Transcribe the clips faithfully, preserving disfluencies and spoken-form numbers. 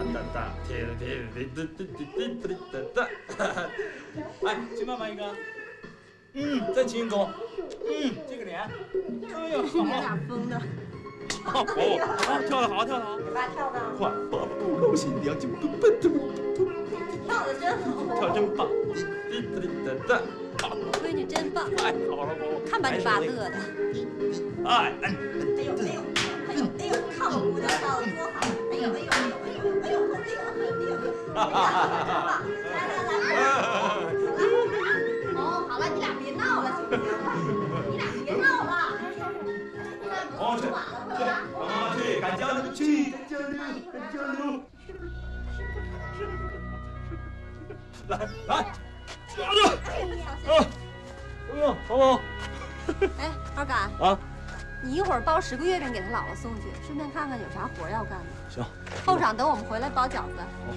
来，亲妈妈一个。嗯，再亲一口。嗯，这个脸。哎呀， 有点疯的。 好，好，跳得好，跳得好。 你爸跳的。 快，爸不够心凉就不不不不。 跳的真好。 跳真棒。 闺女真棒。 哎，好了不？ 看把你爸乐的。 哎哎。 哎呦哎呦哎呦哎呦，看我舞蹈跳的多好！哎呦哎呦哎呦哎呦哎呦哎呦哎呦哎呦！来来来，哦，好了，你俩别闹了，行不行？你俩别闹了。 哦，去，去，啊去，赶交流去，赶交流，赶交流。来来，交流。啊，怎么样，好不好？ 哎，二嘎啊， 你一会儿包十个月饼给他姥姥送去，顺便看看有啥活要干的。 行。 后晌等我们回来包饺子。 好。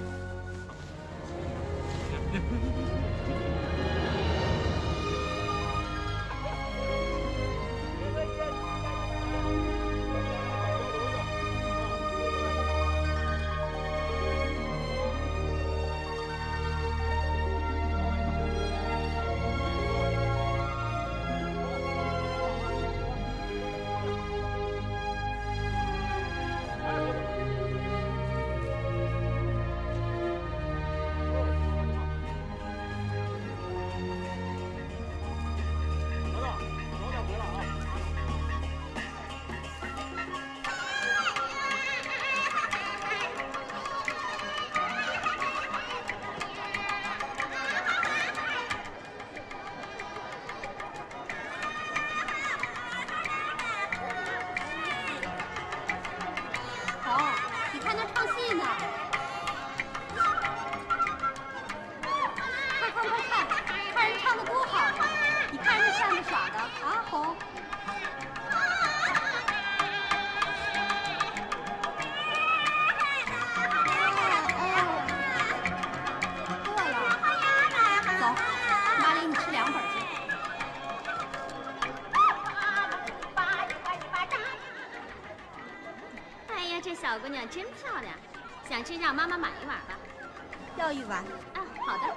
小姑娘真漂亮，想吃让妈妈买一碗吧。 要一碗。 啊，好的。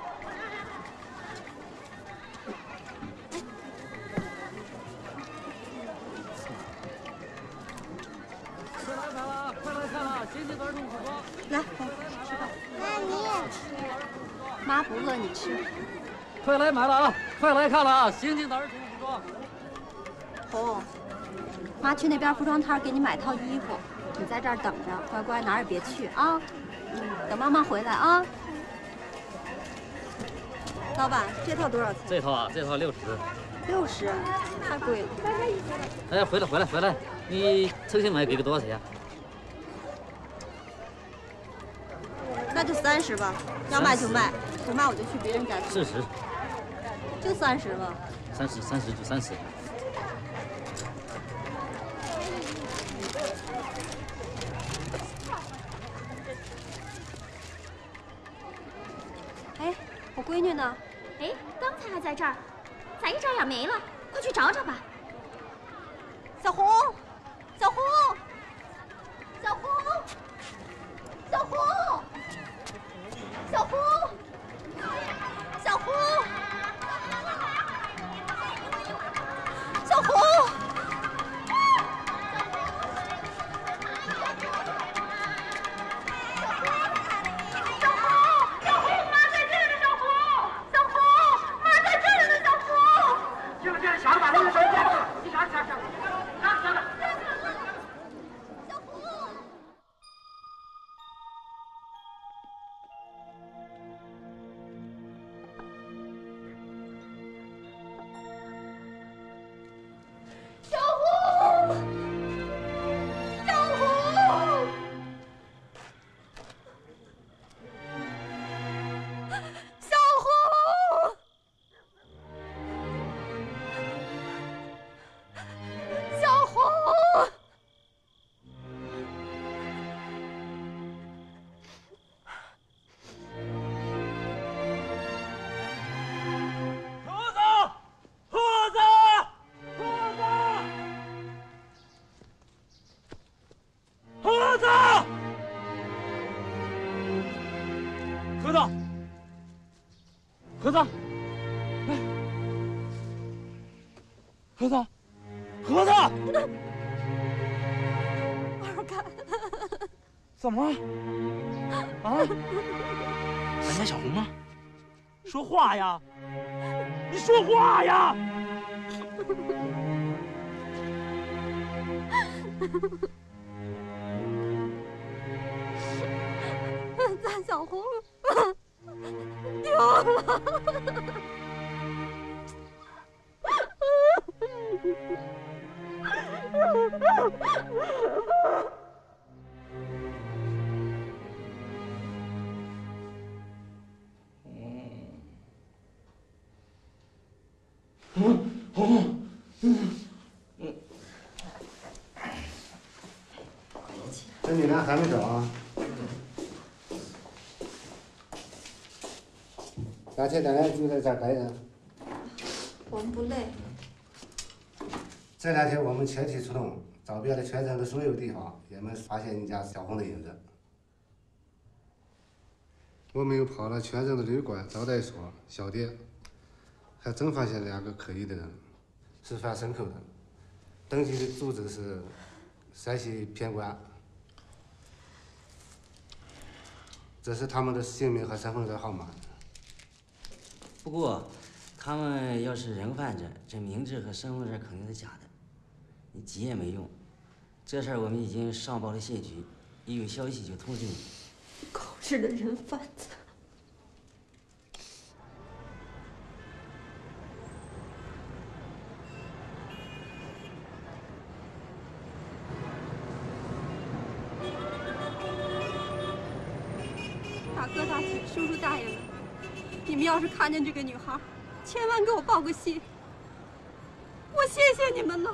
快来看了，快来看了，星星儿童服装。 来，吃吧。 妈，你也吃。 妈不饿，你吃。 快来买了啊！快来看了啊！星星的儿童服装。 红，妈去那边服装摊给你买套衣服。你在这儿等着，乖乖，哪儿也别去啊！嗯，等妈妈回来啊。老板，这套多少钱？ 这套啊，这套六十。 六十，太贵了。 哎，回来，回来，回来！你诚心买，给个多少钱？ 那就三十吧，要卖就卖，不卖我就去别人家。 四十。 就三十吧。 三十，三十就三十。 哎，我闺女呢？ 哎，刚才还在这儿，咋一眨眼没了？快去找找吧。 小红，小红，小红，小红，小红，小红，小红。 想把那个手机盒子，来，盒子，盒子， 二干， 怎么了？啊？咱家小红吗？说话呀！你说话呀！ 咱小红丢了。 红红，嗯嗯， 这你俩还没走啊？那这两天就在这儿待着。 我们不累。 这两天我们全体出动，找遍了全城的所有地方，也没发现你家小红的影子。我们又跑了全城的旅馆、招待所、小店，还真发现两个可疑的人，是翻牲口的，登记的住址是山西偏关。这是他们的姓名和身份证号码。 不过，他们要是人贩子，这名字和身份证肯定是假的，你急也没用。这事儿我们已经上报了县局，一有消息就通知你。 狗日的人贩子！大哥大姐、叔叔大爷们，你们要是看见这个女孩，千万给我报个信，我谢谢你们了。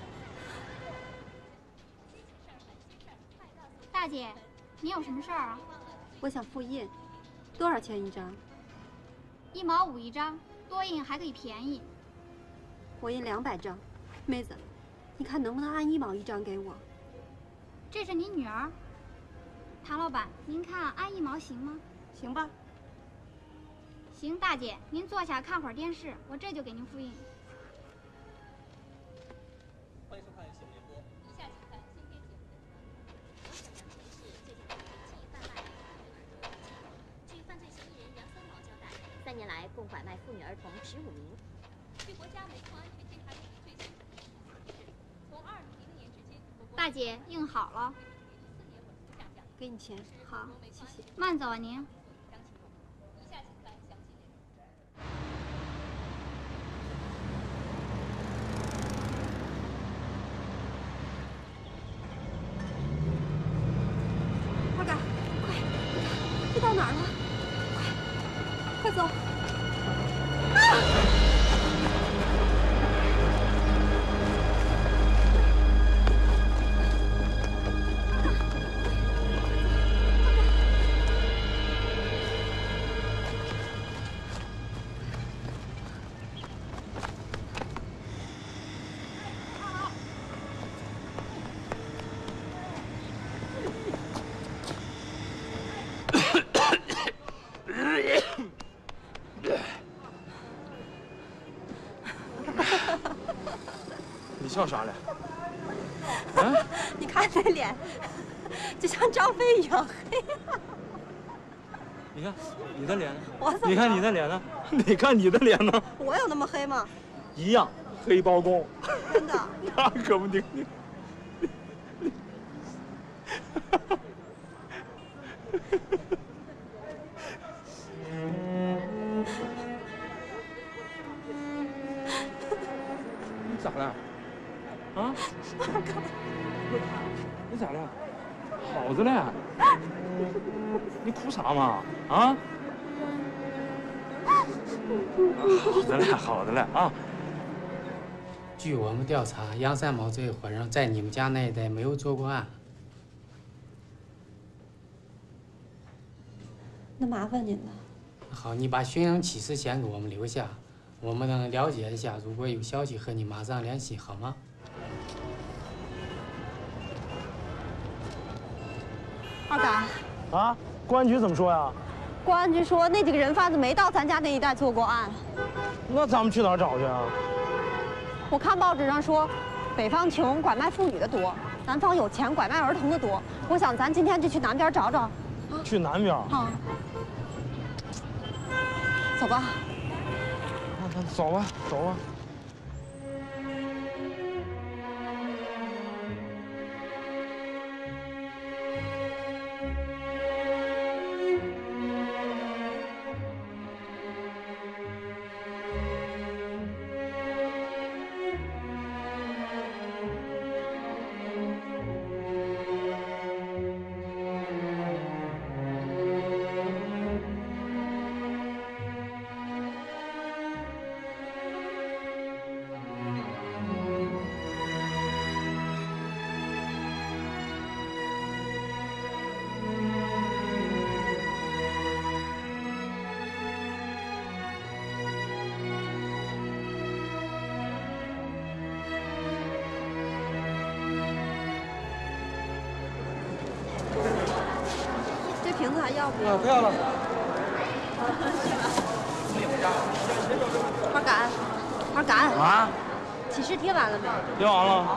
大姐，你有什么事儿啊？ 我想复印，多少钱一张？ 一毛五一张，多印还可以便宜。 我印两百张，妹子，你看能不能按一毛一张给我？ 这是你女儿。唐老板，您看按一毛行吗？ 行吧。 行，大姐，您坐下看会儿电视，我这就给您复印。 欢迎收看新闻联播，以下请看今天节目。据犯罪嫌疑人杨三毛交代，三年来共拐卖妇女儿童十五名。据国家美控安全监察局最新统计，从二零零零年至今， 大姐，印好了。 给你钱，好，谢谢。 慢走啊您。 以下请看详细内容。 二嘎，快，这到哪儿了？快，快走！啊！ 你笑啥嘞？啊？ 你看这脸，就像张飞一样黑。 你看你的脸呢？ 我怎么？ 你看你的脸呢？你看你的脸呢？ 我有那么黑吗？ 一样，黑包公。 真的？ 那可不定。你你咋了？啊？你咋了？好着嘞。你哭啥嘛？啊？好的嘞，好的嘞啊。 据我们调查，杨三毛这一伙人在你们家那一带没有做过案。 那麻烦您了。 好，你把寻人启事先给我们留下，我们能了解一下，如果有消息和你马上联系，好吗？ 二嘎。 啊，公安局怎么说呀？ 公安局说那几个人贩子没到咱家那一带做过案。 那咱们去哪儿找去啊？ 我看报纸上说，北方穷，拐卖妇女的多；南方有钱，拐卖儿童的多。我想咱今天就去南边找找。 去南边？ 啊。走吧。 那那走吧，走吧。 瓶子还要不？ 啊，不要了。 二杆，二杆。 啊？ 启事贴完了没？ 贴完了。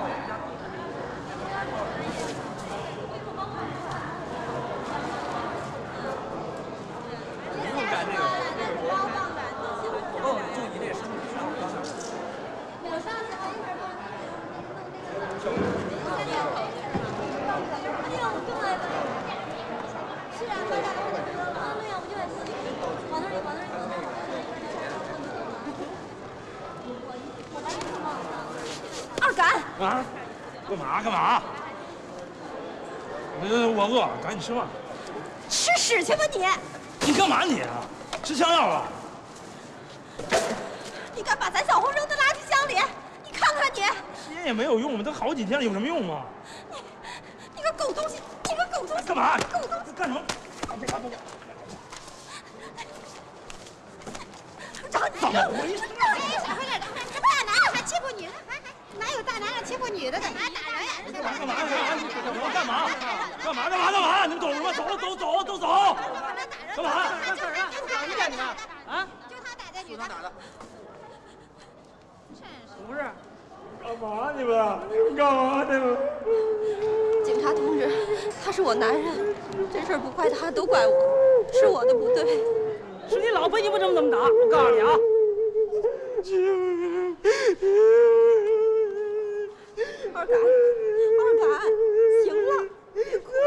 不用干这个。哦，注意这身体上。 二杆啊？干嘛干嘛？呃，我饿了，赶紧吃饭。 吃屎去吧你！ 你干嘛你？吃枪药了？ 你敢把咱小红扔到垃圾箱里？你看看你！ 贴也没有用，都好几天了，有什么用啊？ 你，你个狗东西！你个狗东西！ 干嘛？ 狗东西！ 干什么？ 找你！ 怎么回事？ 哎，少回点的，这大男人还欺负女的，还还哪有大男人欺负女的的？还打人呀！ 干嘛干嘛干嘛？干嘛干嘛干嘛？你们走什么？走走走都走！干嘛？ 干事啊？打人家你们啊？ 就他打这女的。 打的。 不是。干嘛你们？你们干嘛你们？ 警察同志，他是我男人，这事儿不怪他，都怪我，是我的不对。 是你老婆你不这么这么打，我告诉你啊！ 二杆，二杆，行了，别哭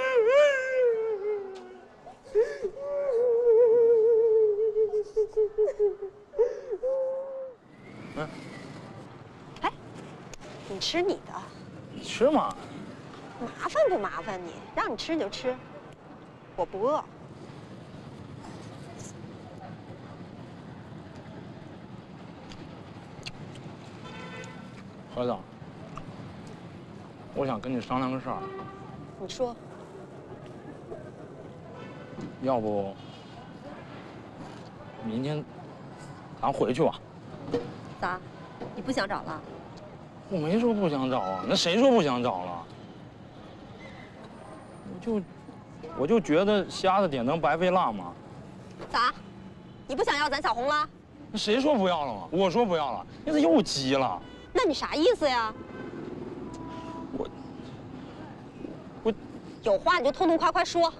嗯。 哎，你吃你的。 你吃嘛？ 麻烦不麻烦你？让你吃你就吃，我不饿。 盒子，我想跟你商量个事儿。 你说。 要不，明天咱回去吧。 咋？你不想找了？ 我没说不想找啊，那谁说不想找了？我就，我就觉得瞎子点灯白费蜡嘛。 咋？你不想要咱小红了？ 那谁说不要了嘛？我说不要了，那他又急了。 那你啥意思呀？ 我，我有话你就痛痛快快说。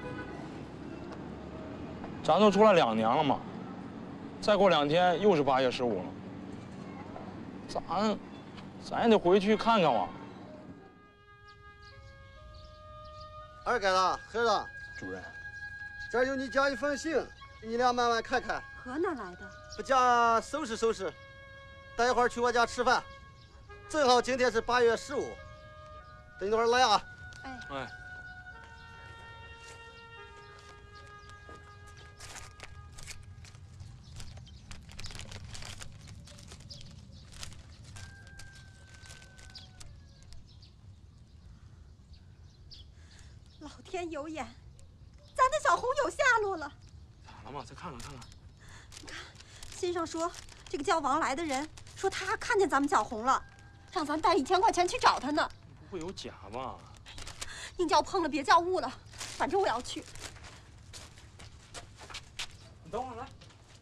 咱都出来两年了嘛，再过两天又是八月十五了，咱，咱也得回去看看嘛。 二杆子，盒子， 主任， 这儿有你家一封信，你俩慢慢看看。 河哪来的？ 不家收拾收拾，待会儿去我家吃饭。正好今天是八月十五，等一会儿来啊。 哎。 哎。 老天有眼，咱的小红有下落了。 咋了嘛？再看看看看。 你看，信上说这个叫王来的人说他看见咱们小红了，让咱带一千块钱去找他呢。 不会有假吧？ 宁叫碰了别叫误了，反正我要去。 等会儿来。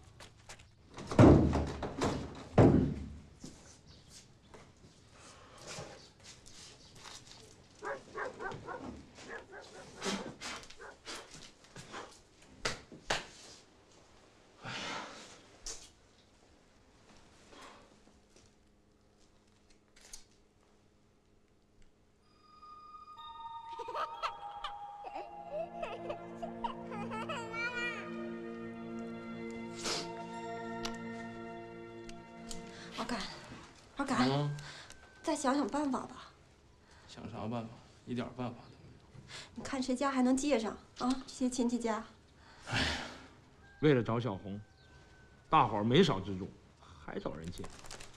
二干，二干， 嗯， 再想想办法吧。 想啥办法？一点办法都没有。 你看谁家还能借上啊？这些亲戚家。 哎呀，为了找小红，大伙儿没少自重，还找人借。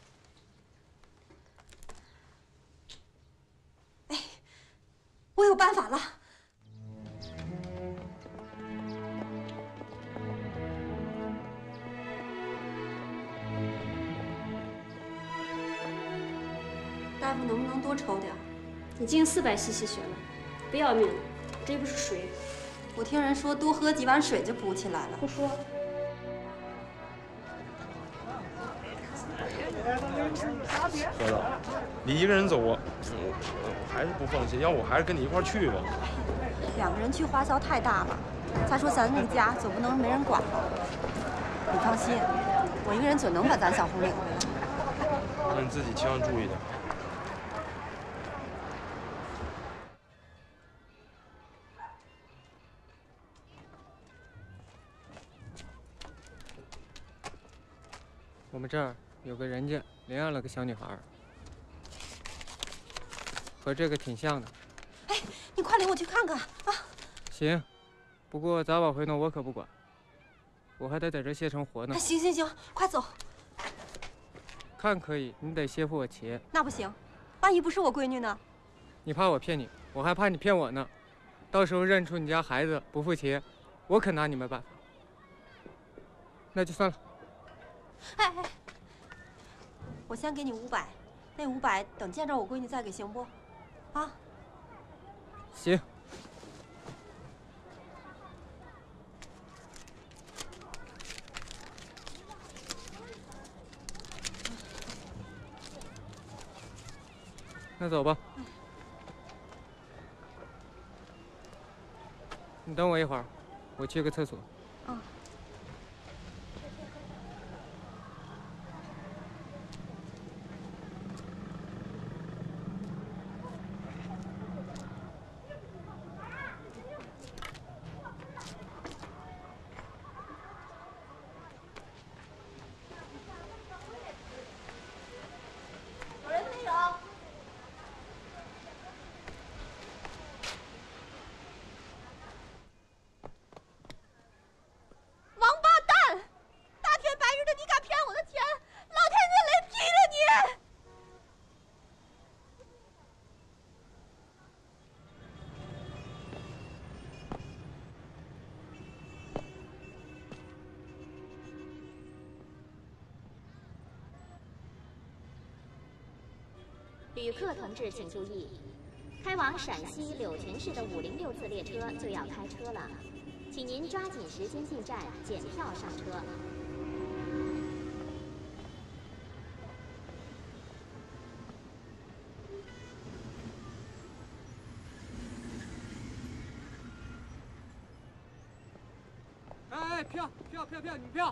哎，我有办法了。 大夫，能不能多抽点儿？ 已经四百 C C 血了，不要命了，这又不是水。 我听人说多喝几碗水就补起来了。 不说。 哥子，你一个人走啊，我我还是不放心，要我还是跟你一块儿去吧。 两个人去花销太大了，再说咱那个家总不能没人管吧？你放心，我一个人准能把咱小红领回来。 那你自己千万注意点。 我们这儿有个人家领养了个小女孩，和这个挺像的。 哎，你快领我去看看啊！ 行，不过咋往回弄我可不管，我还得在这歇成活呢。 哎，行行行，快走。 看可以，你得先付我钱。 那不行，万一不是我闺女呢？ 你怕我骗你，我还怕你骗我呢。到时候认出你家孩子不付钱，我可拿你没办法。那就算了。 哎哎，我先给你五百，那五百等见着我闺女再给，行不？啊？ 行。那走吧。你等我一会儿，我去个厕所。 嗯。 旅客同志请注意，开往陕西柳泉市的五零六次列车就要开车了，请您抓紧时间进站检票上车。 哎哎，票票票票，女票！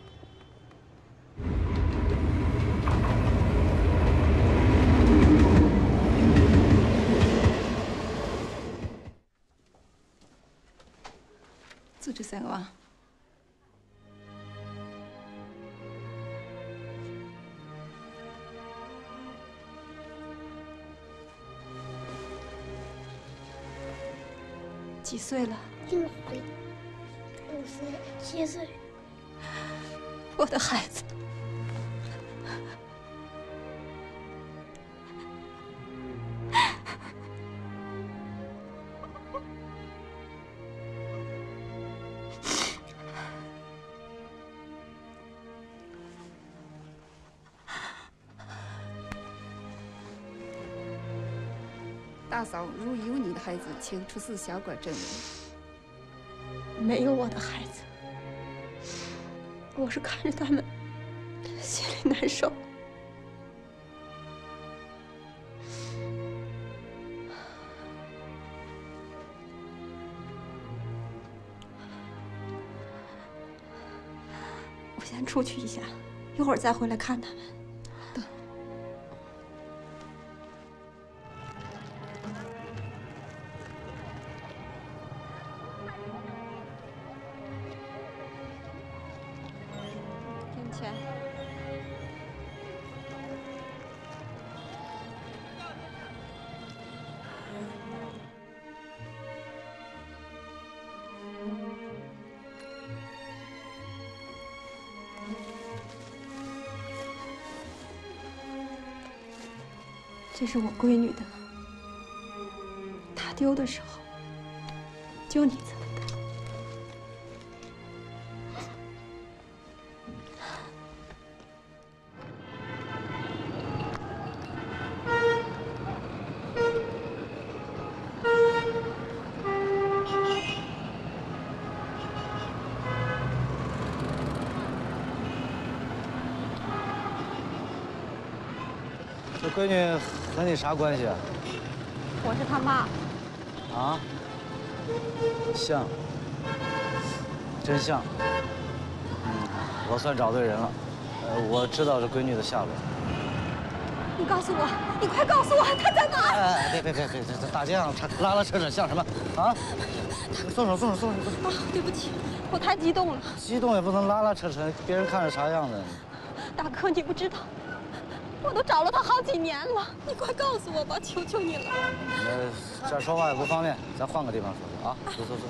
就这三个吧。几岁了？ 六岁、五岁、七岁。 我的孩子。 大嫂，如有你的孩子，请出示相关证明。没有我的孩子。 我是看着他们，心里难受。我先出去一下，一会儿再回来看他们。 这是我闺女的，她丢的时候，就你这么大。 这闺女和你啥关系啊？ 我是她妈。 啊？像，真像。嗯，我算找对人了。呃，我知道这闺女的下落。 你告诉我，你快告诉我，她在哪儿？ 哎，别别别别，这这大街上拉拉扯扯像什么？啊？松手松手松手！ 啊，对不起，我太激动了。 激动也不能拉拉扯扯，别人看着啥样子？ 大哥，你不知道。 我都找了他好几年了，你快告诉我吧，求求你了。 呃，这儿说话也不方便，咱换个地方说说啊。走走走。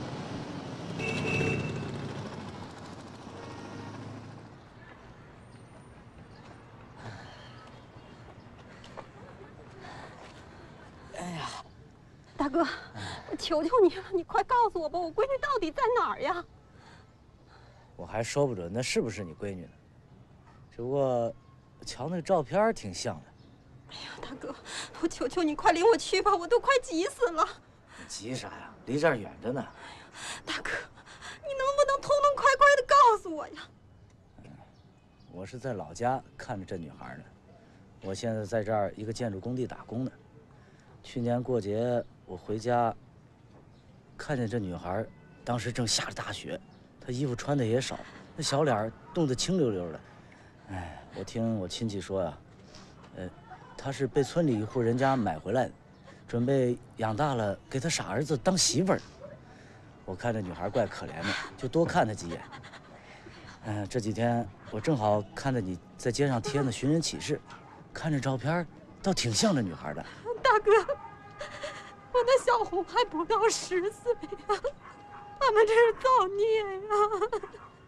哎呀，大哥，我求求你了，你快告诉我吧，我闺女到底在哪儿呀？ 我还说不准那是不是你闺女呢，只不过。 瞧那照片挺像的。 哎呀，大哥，我求求你快领我去吧，我都快急死了。 你急啥呀？离这儿远着呢。 哎呀，大哥，你能不能痛痛快快的告诉我呀？ 嗯，我是在老家看着这女孩呢，我现在在这儿一个建筑工地打工呢。去年过节我回家，看见这女孩，当时正下着大雪，她衣服穿的也少，那小脸冻得青溜溜的。哎。 我听我亲戚说呀、啊，呃，她是被村里一户人家买回来的，准备养大了给他傻儿子当媳妇儿。我看这女孩怪可怜的，就多看她几眼。嗯、呃，这几天我正好看着你在街上贴那寻人启事，看着照片，倒挺像这女孩的。 大哥，我那小红还不到十岁呀，他们这是造孽呀！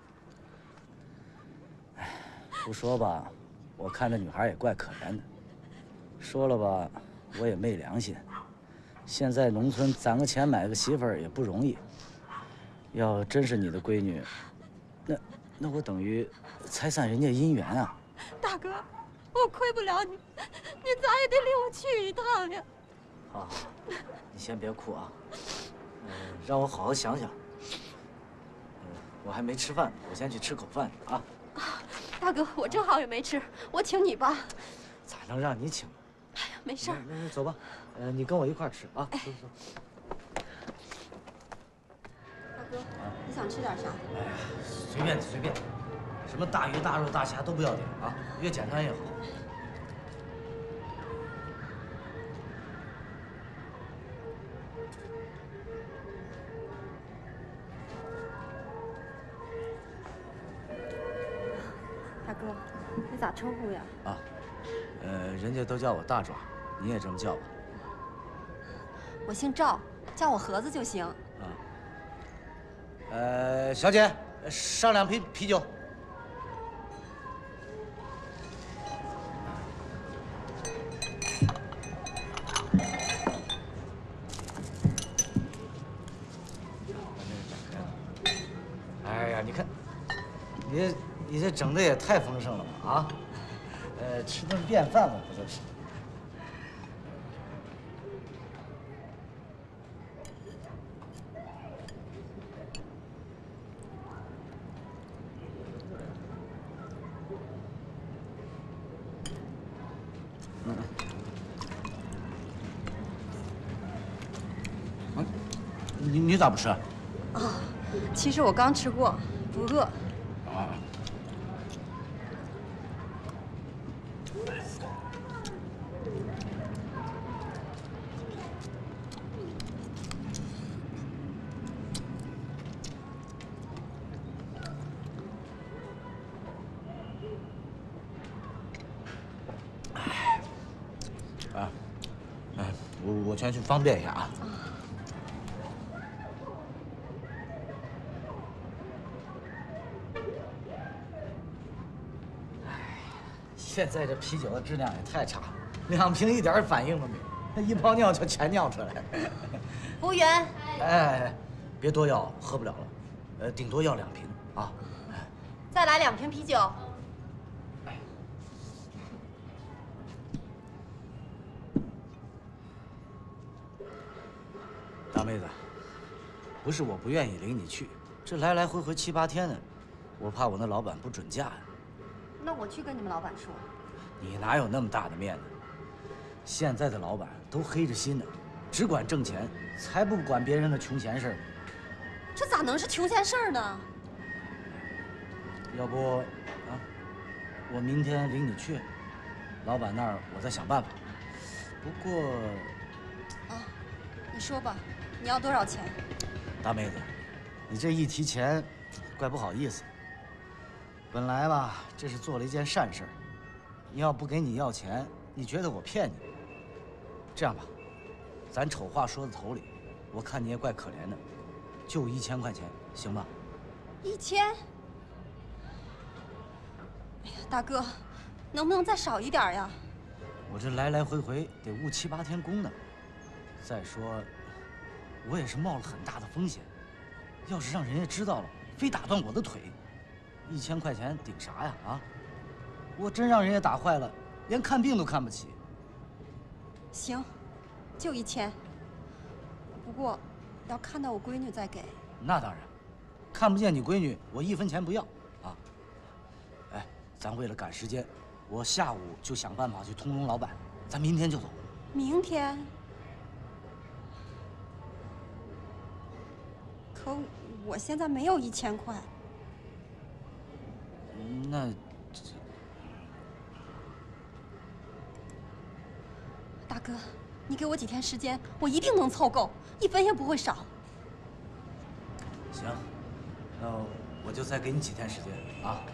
不说吧，我看这女孩也怪可怜的。说了吧，我也没良心。现在农村攒个钱买个媳妇儿也不容易。要真是你的闺女，那那我等于拆散人家姻缘啊！ 大哥，我亏不了你，你咋也得领我去一趟呀！ 好，你先别哭啊，嗯，让我好好想想。嗯，我还没吃饭，我先去吃口饭去啊。 大哥，我正好也没吃，我请你吧。 咋能让你请？ 哎呀，没事儿。 那那走吧，呃，你跟我一块儿吃啊。走走。 大哥，你想吃点啥？ 哎呀，随便随便，什么大鱼大肉大虾都不要点啊，越简单越好。 大哥，你咋称呼呀？ 啊，呃，人家都叫我大壮，你也这么叫吧。 我姓赵，叫我盒子就行。 啊。呃，小姐，上两瓶啤酒。哎呀，你看，你你这整的也太丰盛了吧啊！呃，吃顿便饭嘛，不就是？ 你你咋不吃？ 啊，其实我刚吃过，不饿。 啊。啊，哎，我我先去方便一下啊。现在这啤酒的质量也太差，两瓶一点反应都没有，那一泡尿就全尿出来。 服务员， 哎，别多要，喝不了了，呃，顶多要两瓶啊。 再来两瓶啤酒。 大妹子，不是我不愿意领你去，这来来回回七八天呢，我怕我那老板不准嫁呀。 那我去跟你们老板说。 你哪有那么大的面子？现在的老板都黑着心呢，只管挣钱，才不管别人的穷闲事儿。 这咋能是穷闲事儿呢？ 要不，啊，我明天领你去，老板那儿我再想办法。不过， 啊，你说吧，你要多少钱？ 大妹子，你这一提钱，怪不好意思。本来吧，这是做了一件善事儿。你要不给你要钱，你觉得我骗你？这样吧，咱丑话说在头里，我看你也怪可怜的，就一千块钱，行吧？ 一千？哎呀，大哥，能不能再少一点呀？ 我这来来回回得务七八天工呢。再说，我也是冒了很大的风险，要是让人家知道了，非打断我的腿，一千块钱顶啥呀？啊！我真让人家打坏了，连看病都看不起。 行，就一千。不过，要看到我闺女再给。 那当然，看不见你闺女，我一分钱不要啊！哎，咱为了赶时间，我下午就想办法去通融老板，咱明天就走。 明天？可我现在没有一千块。 那。 大哥，你给我几天时间，我一定能凑够，一分也不会少。 行，那我就再给你几天时间啊。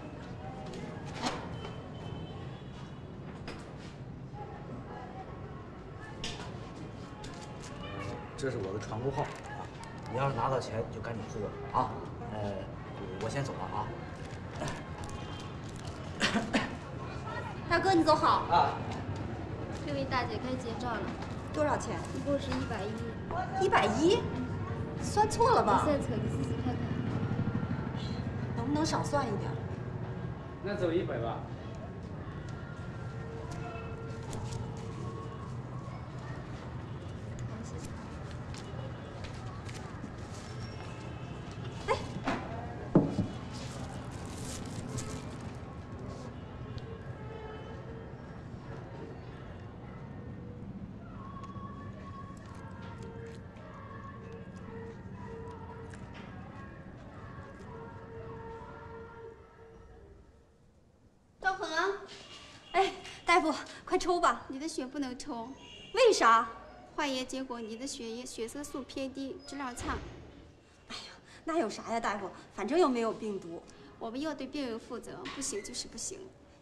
这是我的船务号啊，你要是拿到钱就赶紧付我啊。呃，我先走了啊。 大哥，你走好啊。 这位大姐该结账了， 多少钱？ 一共是一百一。 一百一？算错了吧？ 我现在测，你试试看看， 能不能少算一点？ 那走一百吧。 大夫，快抽吧！ 你的血不能抽， 为啥？ 化验结果你的血液血色素偏低，质量差。 哎呀，那有啥呀，大夫？反正又没有病毒。 我们要对病人负责，不行就是不行。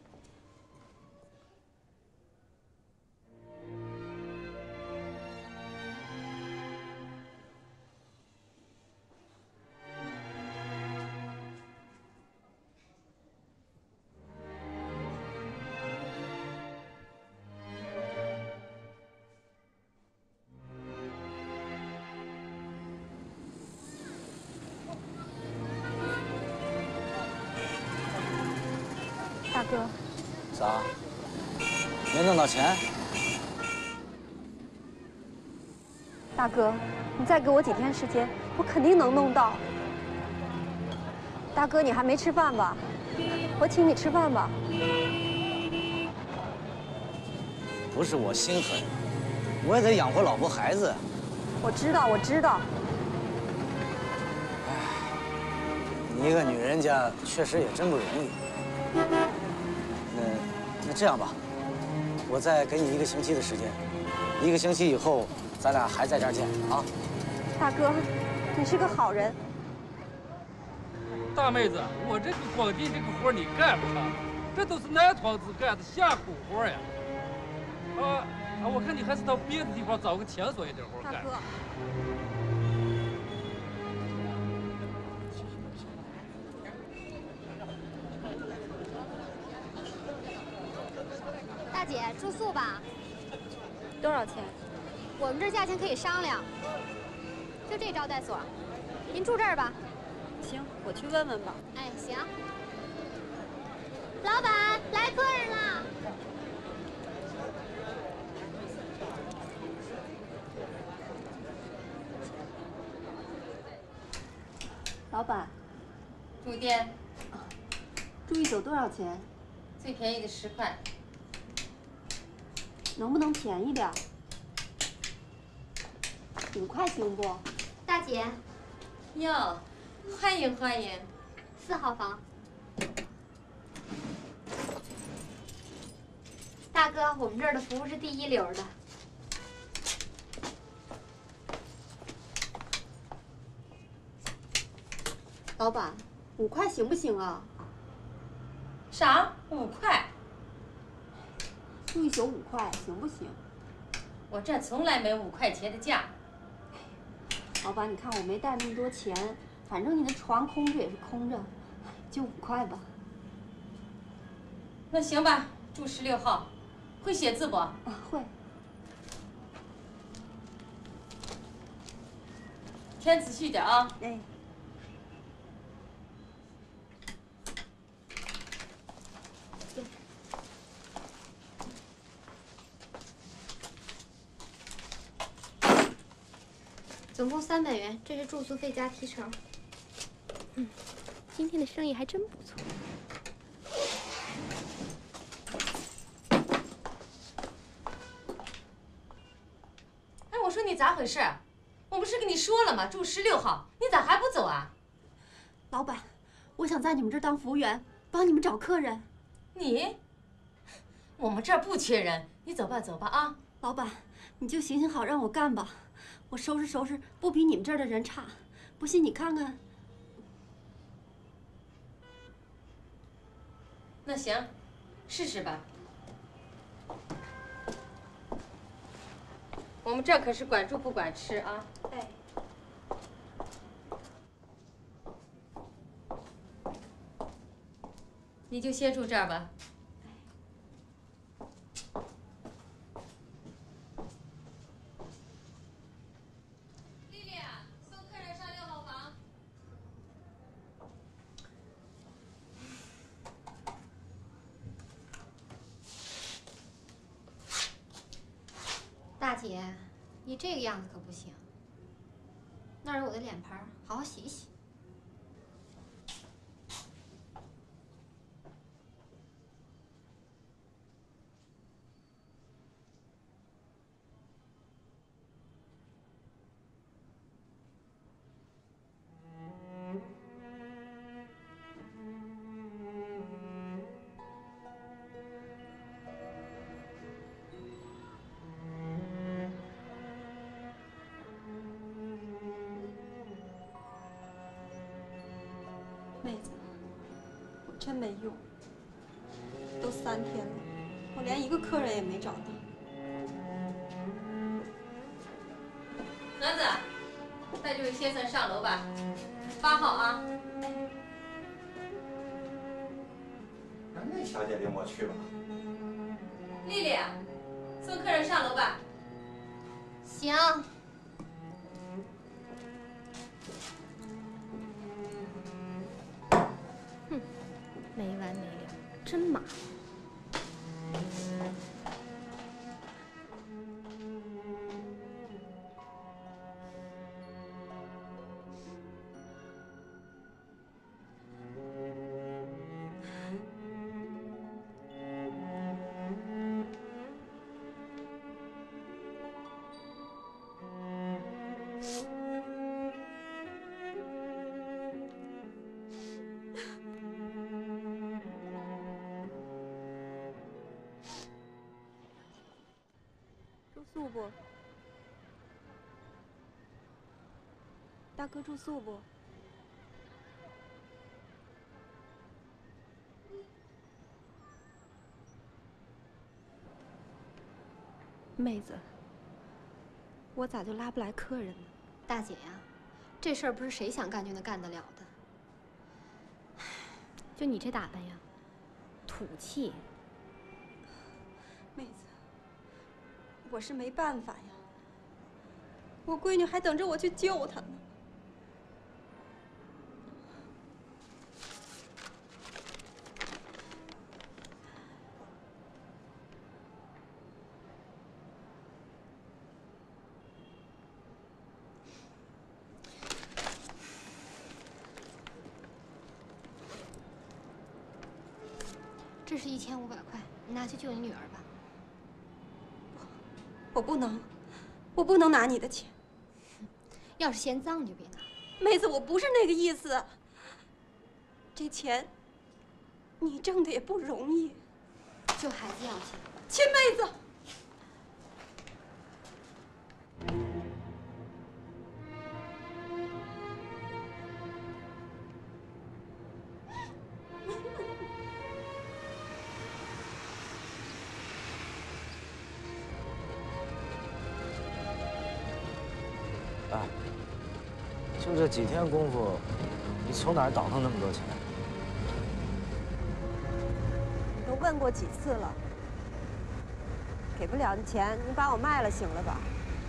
大哥， 咋？没弄到钱？ 大哥，你再给我几天时间，我肯定能弄到。大哥，你还没吃饭吧？我请你吃饭吧。 不是我心狠，我也得养活老婆孩子。 我知道，我知道。 你一个女人家确实也真不容易。那那这样吧，我再给你一个星期的时间，一个星期以后咱俩还在这儿见啊。 大哥，你是个好人。 大妹子，我这个光地这个活你干不上，这都是男同志干的下苦活呀。啊啊！我看你还是到别的地方找个轻松一点活干。大哥。 大姐，住宿吧。 多少钱？ 我们这价钱可以商量。就这招待所，您住这儿吧。 行，我去问问吧。 哎，行。老板，来客人了。 老板， 住店。 住一宿多少钱？ 最便宜的十块。 能不能便宜点？五块行不？ 大姐， 哟，欢迎欢迎， 四号房。大哥，我们这儿的服务是第一流的。 老板，五块行不行啊？ 啥？五块？ 住一宿五块行不行？ 我这从来没五块钱的价。 老板，你看我没带那么多钱，反正你的床空着也是空着，就五块吧。 那行吧，住十六号，会写字不？啊， 会。 填仔细点啊。 哎。 总共三百元，这是住宿费加提成。嗯，今天的生意还真不错。 哎，我说你咋回事？我不是跟你说了吗？住十六号，你咋还不走啊？ 老板，我想在你们这儿当服务员，帮你们找客人。 你？我们这儿不缺人，你走吧走吧啊！ 老板，你就行行好，让我干吧。 我收拾收拾，不比你们这儿的人差。不信你看看。 那行，试试吧。我们这儿可是管住不管吃啊。 哎。 你就先住这儿吧。 大姐，你这个样子可不行。那儿有我的脸盘，好好洗洗。 妹子，我真没用，都三天了，我连一个客人也没找到。 儿子，带这位先生上楼吧，八号啊。 让那小姐领我去吧。 丽丽，送客人上楼吧。 行。 哼，没完没了，真麻烦。 宿不？大哥住宿不？妹子，我咋就拉不来客人呢？ 大姐呀，这事儿不是谁想干就能干得了的。就你这打扮呀，土气。 妹子，我是没办法呀，我闺女还等着我去救她呢。 这是一千五百块，你拿去救你女儿吧。 我不能，我不能拿你的钱。 要是嫌脏就别拿。 妹子，我不是那个意思。这钱，你挣的也不容易。 就孩子要钱， 亲妹子。 哎，就这几天功夫，你从哪儿倒腾那么多钱？ 都问过几次了，给不了你钱，你把我卖了行了吧？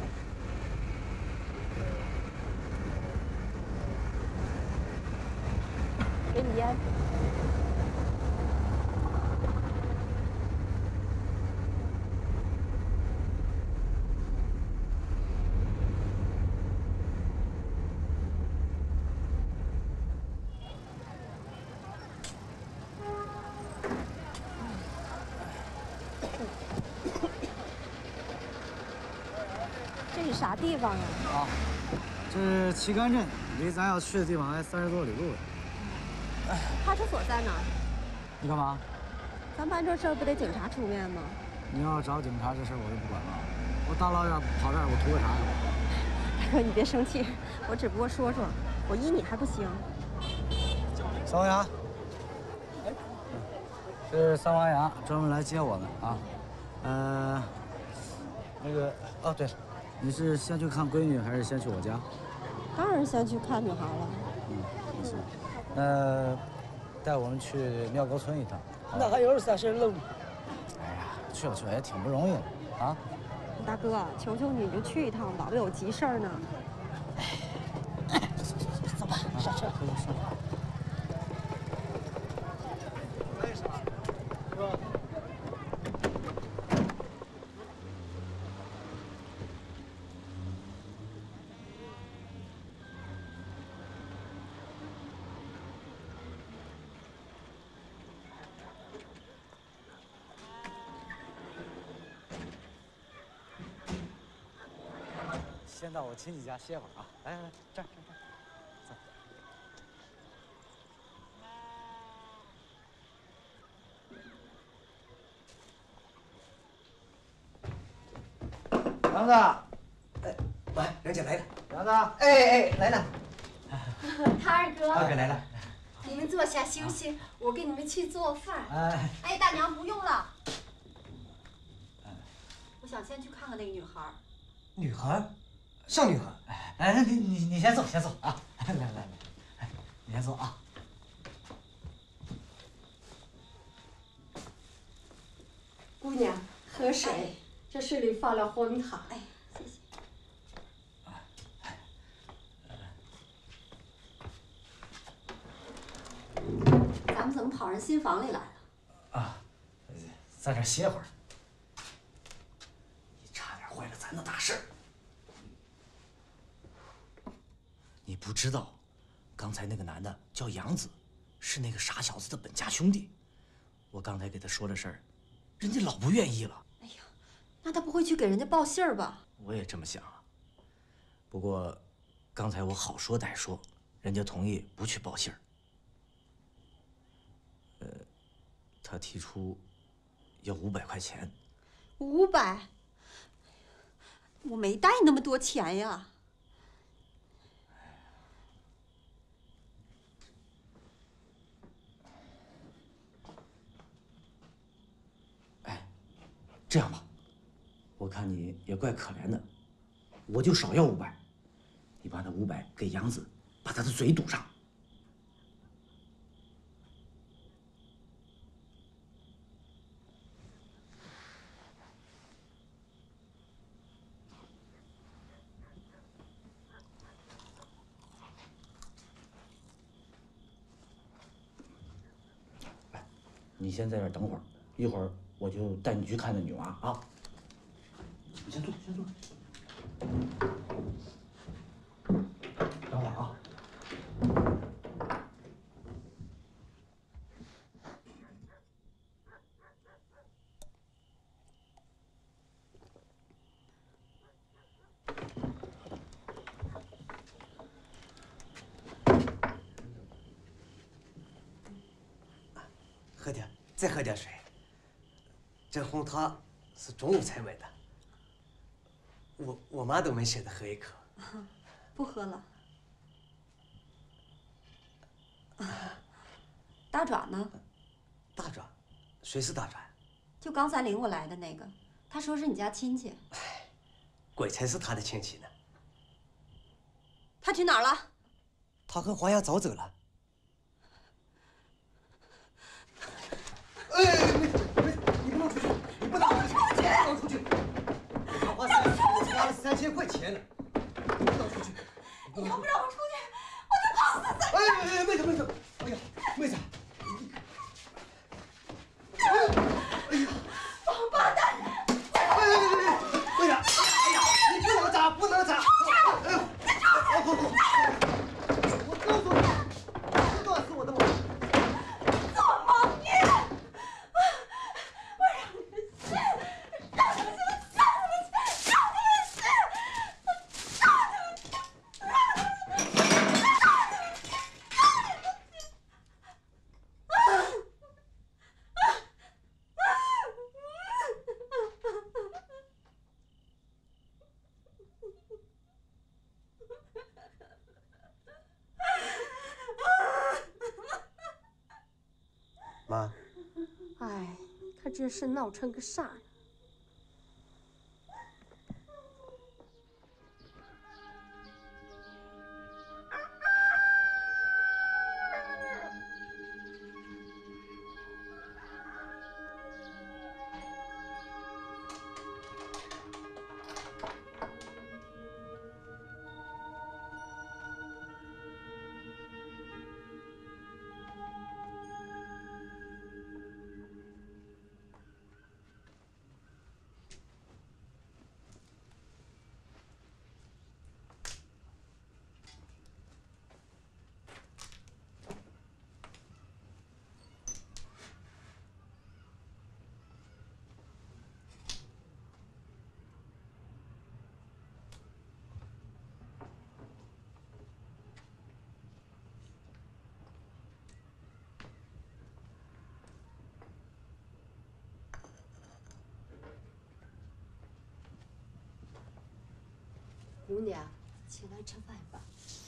给你烟。这是啥地方呀？ 啊，这是旗杆镇，离咱要去的地方还三十多里路呢。 派出所在哪儿？ 你干嘛？ 咱办这事儿不得警察出面吗？ 你要找警察这事儿我就不管了。我大老远跑这儿，我图个啥呀？ 大哥，你别生气，我只不过说说，我依你还不行。 三王衙，这是三王衙，专门来接我的啊。呃，那个，哦对了，你是先去看闺女，还是先去我家？ 当然先去看女孩了。 嗯，行。那带我们去庙沟村一趟。 那还有啥事弄？ 哎呀，去吧去吧，也挺不容易的啊。 大哥，求求你，你就去一趟吧，我有急事儿呢。 走吧，上车。先到我亲戚家歇会儿啊！来来来，这儿这儿这儿，走。杨子， 哎，喂，梁姐来了。 杨子， 哎哎，来了。 他二哥， 二哥来了。 你们坐下休息，我给你们去做饭。 哎， 哎，大娘不用了。我想先去看看那个女孩。 女孩？啥女孩？ 哎，你你你先坐，先坐啊！来来来，哎，你先坐啊。 姑娘，喝水，这水里放了红糖。 哎，谢谢。 咱们怎么跑人新房里来了？ 啊，在这歇会儿。你差点坏了咱的大事儿。你不知道，刚才那个男的叫杨子，是那个傻小子的本家兄弟。我刚才给他说了事儿，人家老不愿意了。 哎呀，那他不会去给人家报信儿吧？ 我也这么想啊。不过，刚才我好说歹说，人家同意不去报信儿。呃，他提出要五百块钱。 五百？ 我没带那么多钱呀。 这样吧，我看你也怪可怜的，我就少要五百，你把那五百给杨子，把他的嘴堵上。你先在这儿等会儿，一会儿我就带你去看那女娃啊。你先坐，先坐。等会儿啊。 喝点，再喝点水。这红糖是中午才买的，我我妈都没舍得喝一口。 不喝了。大爪呢？ 大爪，谁是大爪？ 就刚才领我来的那个，他说是你家亲戚。 鬼才是他的亲戚呢。 他去哪儿了？ 他和黄丫早走了。哎，妹子，妹子，你不能出去，你不能出去，不能出去！我花三，我花了三千块钱呢，你不能出去。 你要不让我出去，我就跑死在这儿！ 哎哎哎，妹子妹子，哎呀，妹子，哎呀， 王八蛋！ 哎哎哎哎，妹子，哎呀，你不能扎，不能扎！哎呦，好好好，我告诉你，弄死我的我。 做梦你！我让你们死，让你们死，让你们死，让你们死，让你们死，让你们死，让你们妈， 哎，他这是闹成个啥呀？姑娘，起来吃饭吧。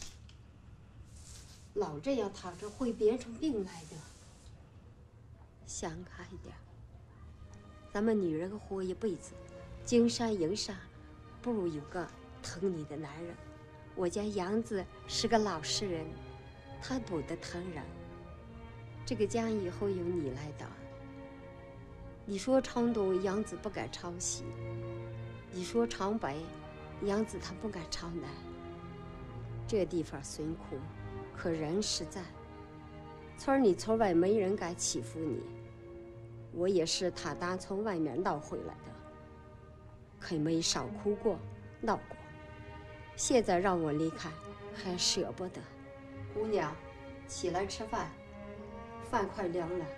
老这样躺着会变成病来的。想开一点，咱们女人活一辈子，金山银山，不如有个疼你的男人。我家杨子是个老实人，他懂得疼人。这个家以后由你来当。你说长东，杨子不敢朝西；你说长北，杨子他不敢朝南。这地方虽苦，可人实在。村里村外没人敢欺负你。我也是他打从外面闹回来的，可没少哭过，闹过。现在让我离开，还舍不得。姑娘，起来吃饭，饭快凉了。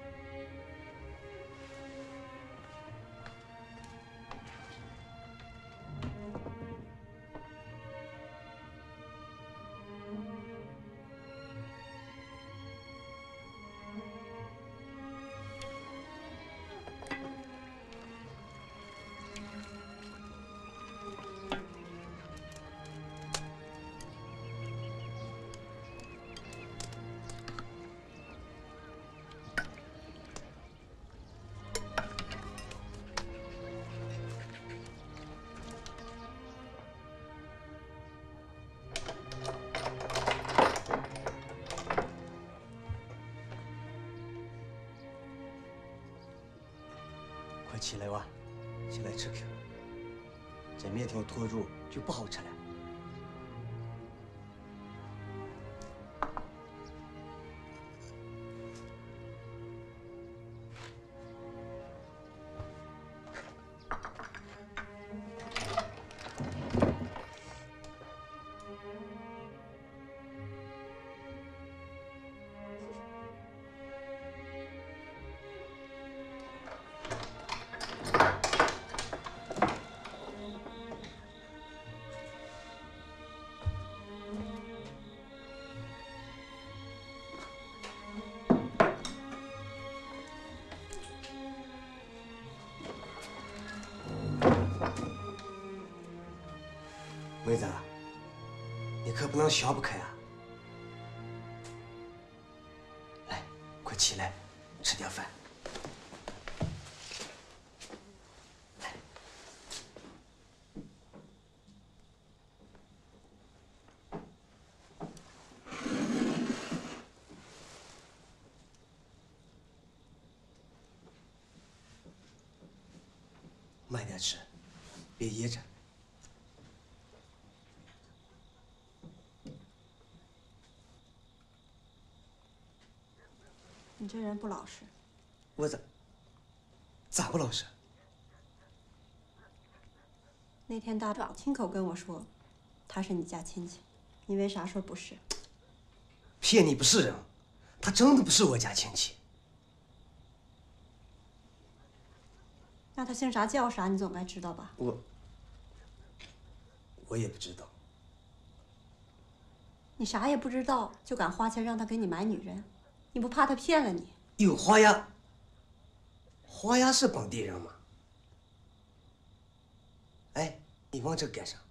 起来哇，起来吃去。这面条脱肉就不好吃了。妹子，你可不能想不开啊！来，快起来，吃点饭。来，慢点吃，别噎着。 你这人不老实。 我咋咋不老实？ 那天大壮亲口跟我说，他是你家亲戚，你为啥说不是？ 骗你不是人，他真的不是我家亲戚。 那他姓啥叫啥，你总该知道吧？ 我我也不知道。 你啥也不知道，就敢花钱让他给你买女人？ 你不怕他骗了你？ 有花丫，花丫是本地人吗？哎，你问这干啥？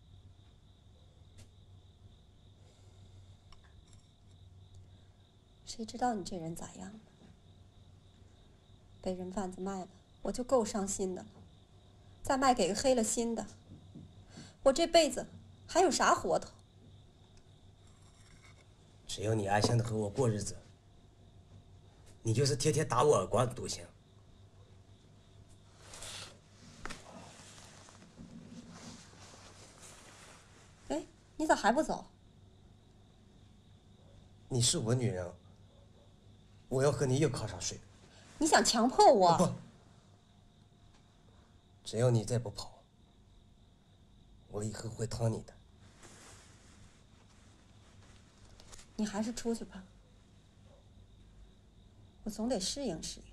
谁知道你这人咋样呢？被人贩子卖了，我就够伤心的了，再卖给个黑了心的，我这辈子还有啥活头？ 只要你安心的和我过日子。 你就是天天打我耳光都行。 哎，你咋还不走？ 你是我女人，我要和你一炕上睡。 你想强迫我？ 不，只要你再不跑，我以后会疼你的。 你还是出去吧。 我总得适应适应。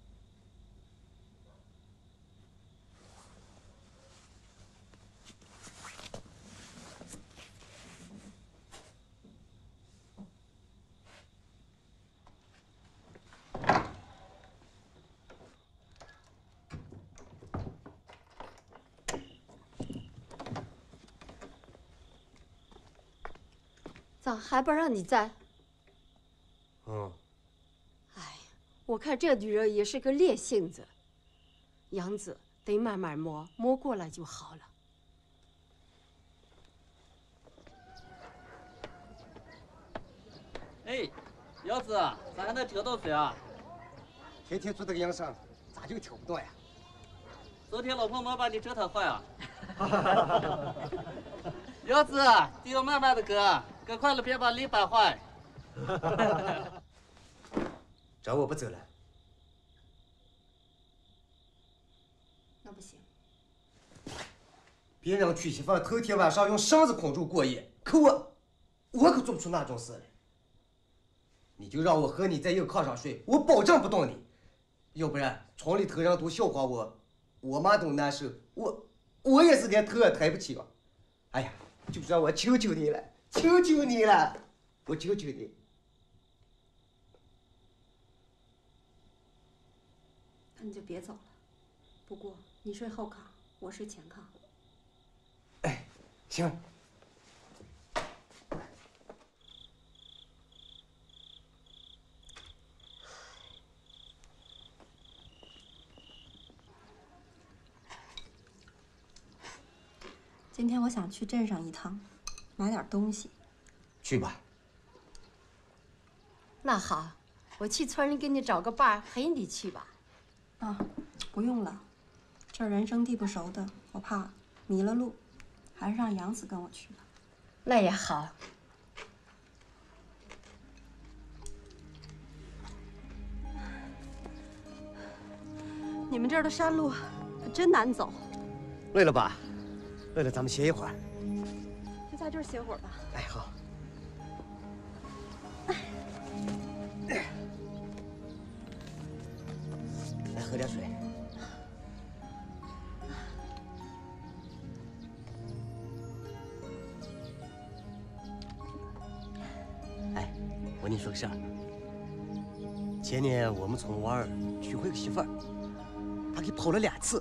咋还不让你在？ 嗯。 我看这女人也是个烈性子，杨子得慢慢磨，磨过来就好了。 哎，姚子，咋还能挑到水啊？ 天天坐这个秧上，咋就挑不到呀？ 昨天老婆没把你折腾坏啊？姚子，你要慢慢的割，割快了别把梨绊坏。 找我不走了？ 那不行。 别人娶媳妇头天晚上用绳子捆住过夜，可我，我可做不出那种事来。你就让我和你在一个炕上睡，我保证不动你。要不然村里头人都笑话我，我妈都难受，我我也是连头也抬不起啊。哎呀，就让我求求你了，求求你了，我求求你。 那你就别走了。不过你睡后炕，我睡前炕。 哎，行。 今天我想去镇上一趟，买点东西。 去吧。 那好，我去村里给你找个伴儿陪你去吧。 啊，不用了， 这儿人生地不熟的，我怕迷了路，还是让杨子跟我去吧。 那也好。 你们这儿的山路可真难走。 累了吧？累了，咱们歇一会儿。 就在这儿歇会儿吧。 哎，好。来，喝点水。哎，我跟你说个事儿。前年我们从王儿娶回个媳妇儿，她给跑了两次。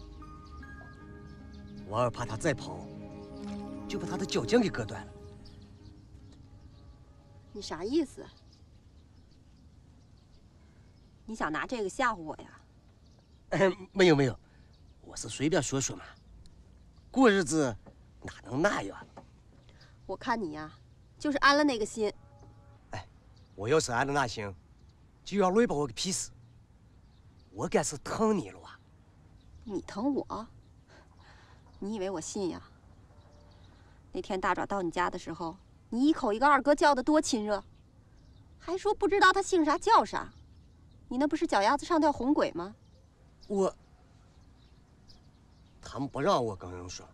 王儿怕她再跑，就把她的脚筋给割断了。 你啥意思？你想拿这个吓唬我呀？ 哎，没有没有，我是随便说说嘛。过日子哪能那样？ 我看你呀，就是安了那个心。 哎，我要是安了那心，就让雷把我给劈死。我该是疼你了啊！ 你疼我？你以为我信呀？那天大爪到你家的时候，你一口一个二哥叫的多亲热，还说不知道他姓啥叫啥。你那不是脚丫子上吊红鬼吗？ 我，他们不让我跟人说。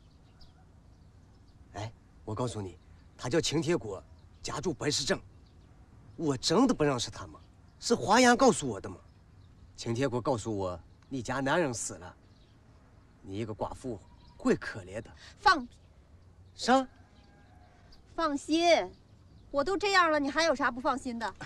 哎，我告诉你，他叫秦铁果，家住白石镇。我真的不认识他们，是华阳告诉我的嘛。秦铁果告诉我，你家男人死了，你一个寡妇会可怜的。 放屁！ 啥？ 放心，我都这样了，你还有啥不放心的？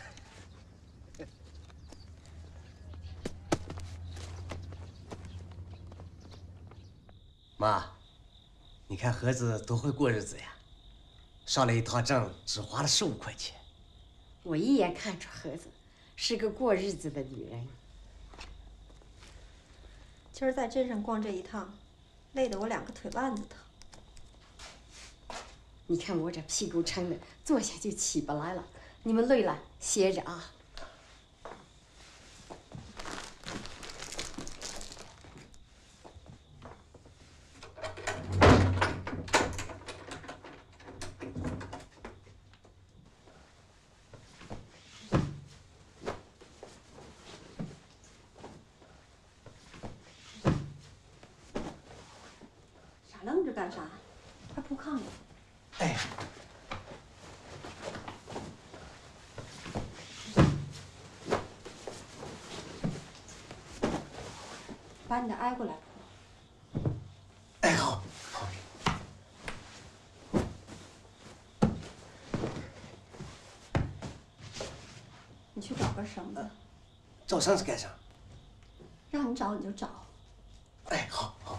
妈，你看盒子多会过日子呀，上了一趟证只花了十五块钱。 我一眼看出盒子是个过日子的女人。 今儿在镇上逛这一趟，累得我两个腿腕子疼。 你看我这屁股撑的，坐下就起不来了。你们累了歇着啊。 愣着干啥？快铺炕吧。 哎。 把你的挨过来铺。 哎，好，好。 你去找根绳子。 找绳子干啥？ 让你找你就找。 哎，好，好。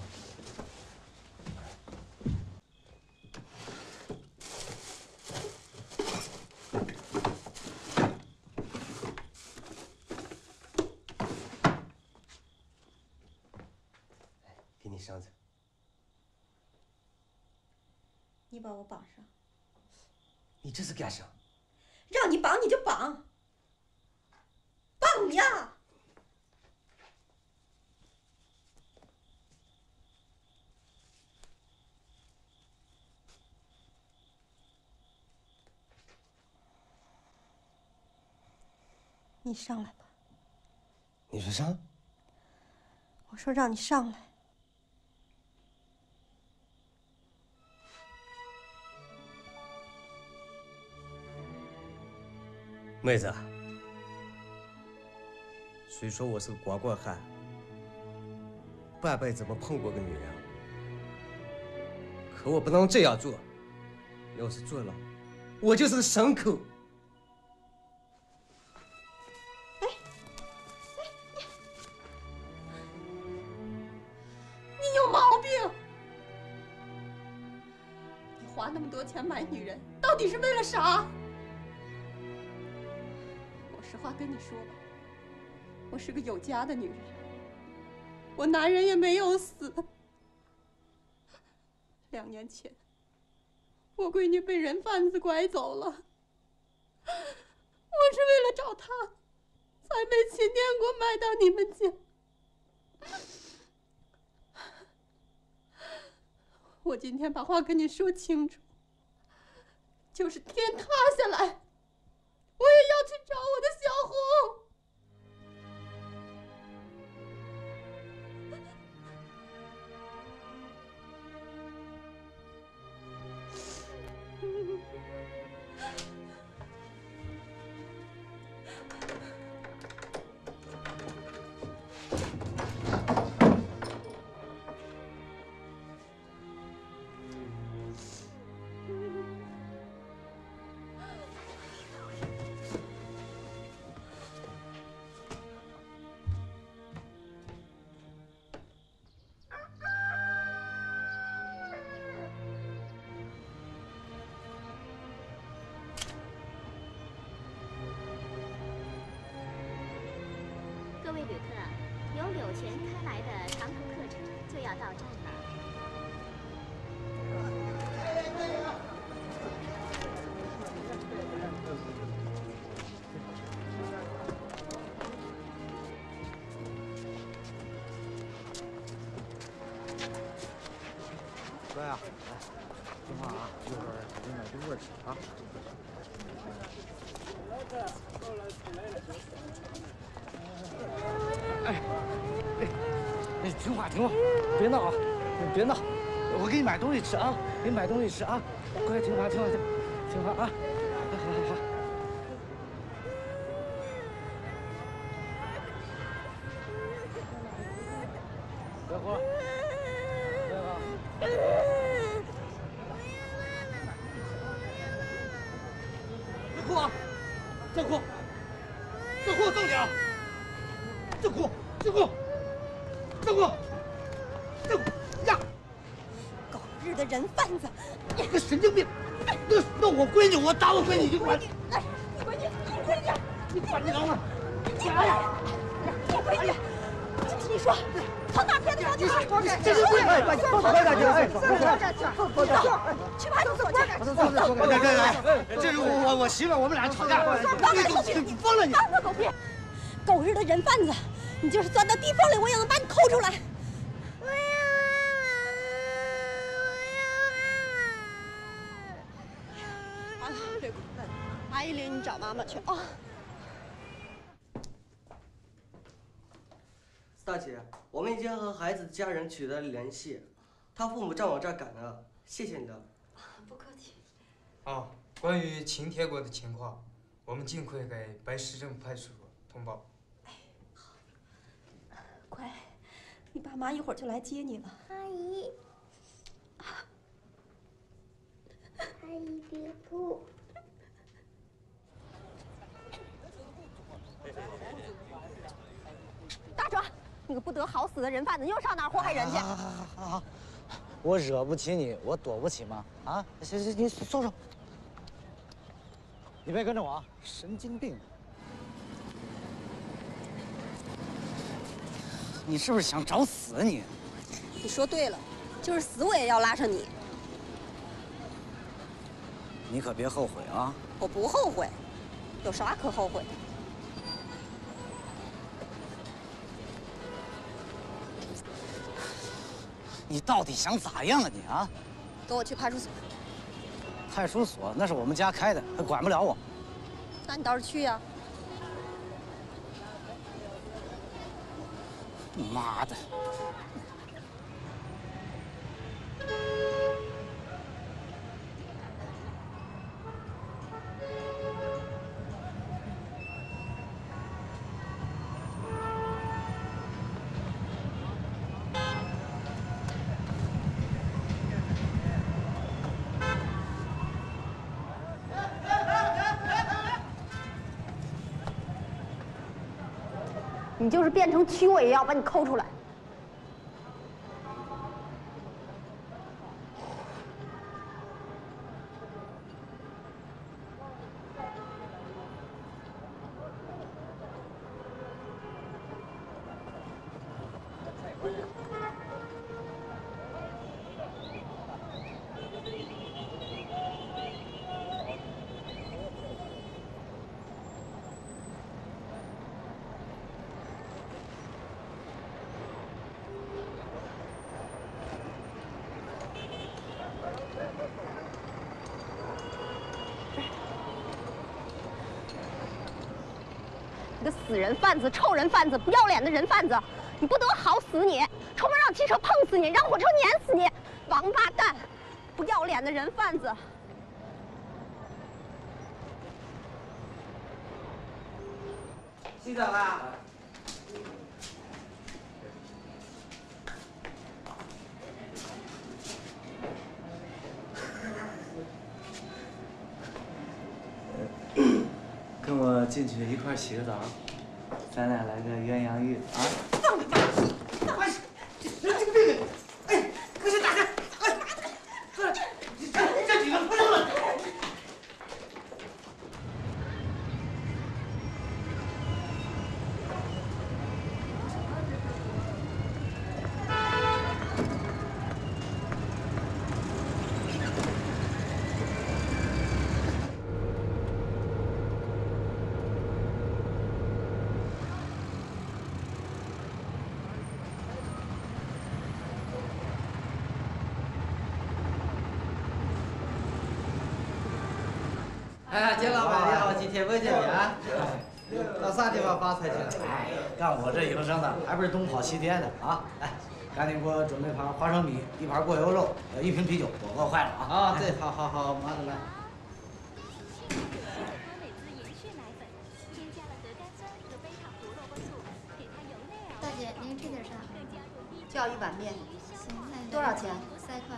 给你绳子。 你把我绑上。 你这是干啥？ 让你绑你就绑。绑呀！你上来吧。 你说啥？ 我说让你上来。 妹子，虽说我是个光棍汉，半辈子没碰过个女人，可我不能这样做。要是做了，我就是个牲口。 你有毛病！你花那么多钱买女人，到底是为了啥？我实话跟你说吧，我是个有家的女人，我男人也没有死。两年前，我闺女被人贩子拐走了，我是为了找她，才被秦天国卖到你们家。 我今天把话跟你说清楚，就是天塌下来，我也要去找我的小红。 各位旅客，由柳泉开来的长途客车就要到站了。 哥呀，来，听话啊，一会儿给你买冰棍吃啊。 哎，哎，哎，听话听话，别闹啊，别闹，我给你买东西吃啊，给你买东西吃啊，乖，听话听话听，听话啊，好好好。别哭了，别哭。别哭啊！再哭，再哭重点。 再哭，再哭，再哭，再哭呀！ 狗日的人贩子！ 你个神经病！那那我闺女，我打我闺女，你管？ 哎，你闺女，你闺女， 你管你老母！ 你闺女，你闺女，你说从哪骗的小女孩？ 这是不是？哎，放开点，哎，放开点， 放开点，去派出所去。 这这这是我我我媳妇，我们俩吵架。你你疯了你！ 放狗屁！狗日的人贩子！ 你就是钻到地缝里，我也能把你抠出来。我要我要完了，别哭，阿姨领你找妈妈去啊。 大姐，我们已经和孩子的家人取得了联系，他父母正往这儿赶呢，谢谢你了。 不客气。 啊，关于秦铁果的情况，我们尽快给白石镇派出所通报。 乖，你爸妈一会儿就来接你了。 阿姨，阿姨别哭。 大壮，你个不得好死的人贩子，你又上哪儿祸害人去？ 好好好好，我惹不起你，我躲不起吗？啊，行行，你松手，你别跟着我啊，神经病！ 你是不是想找死啊你？ 你说对了，就是死我也要拉上你。 你可别后悔啊！ 我不后悔，有啥可后悔的？ 你到底想咋样啊你啊？ 跟我去派出所。 派出所那是我们家开的，还管不了我。 那你倒是去呀！ 妈的！ 你就是变成蛆，我也要把你抠出来。 你个死人贩子、臭人贩子、不要脸的人贩子！你不得好死你！出门让汽车碰死你，让火车碾死你！王八蛋，不要脸的人贩子！ 洗澡啦？ 跟我进去一块儿洗个澡，咱俩来个鸳鸯浴啊！ 放开放开！放开！这这个病人，哎，快去打开！哎，这这这几个不能了。 哎，金老板你好，几天没见面啊！到啥地方发财去了？ 哎，干我这营生的，还不是东跑西颠的啊！来，赶紧给我准备盘花生米，一盘过油肉，呃，一瓶啤酒，我饿坏了啊！ 啊，对，好好好，马上来。 大姐，您这点啥？就要一碗面。行，那多少钱？三块。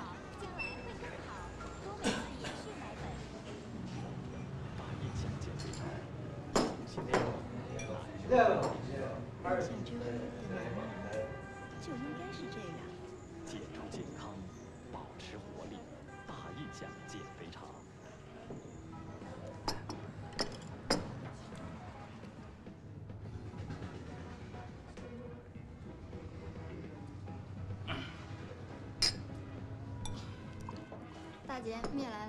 六，二就应该是这样。 健康健康，保持活力，大印象减肥茶。 大姐，面来了。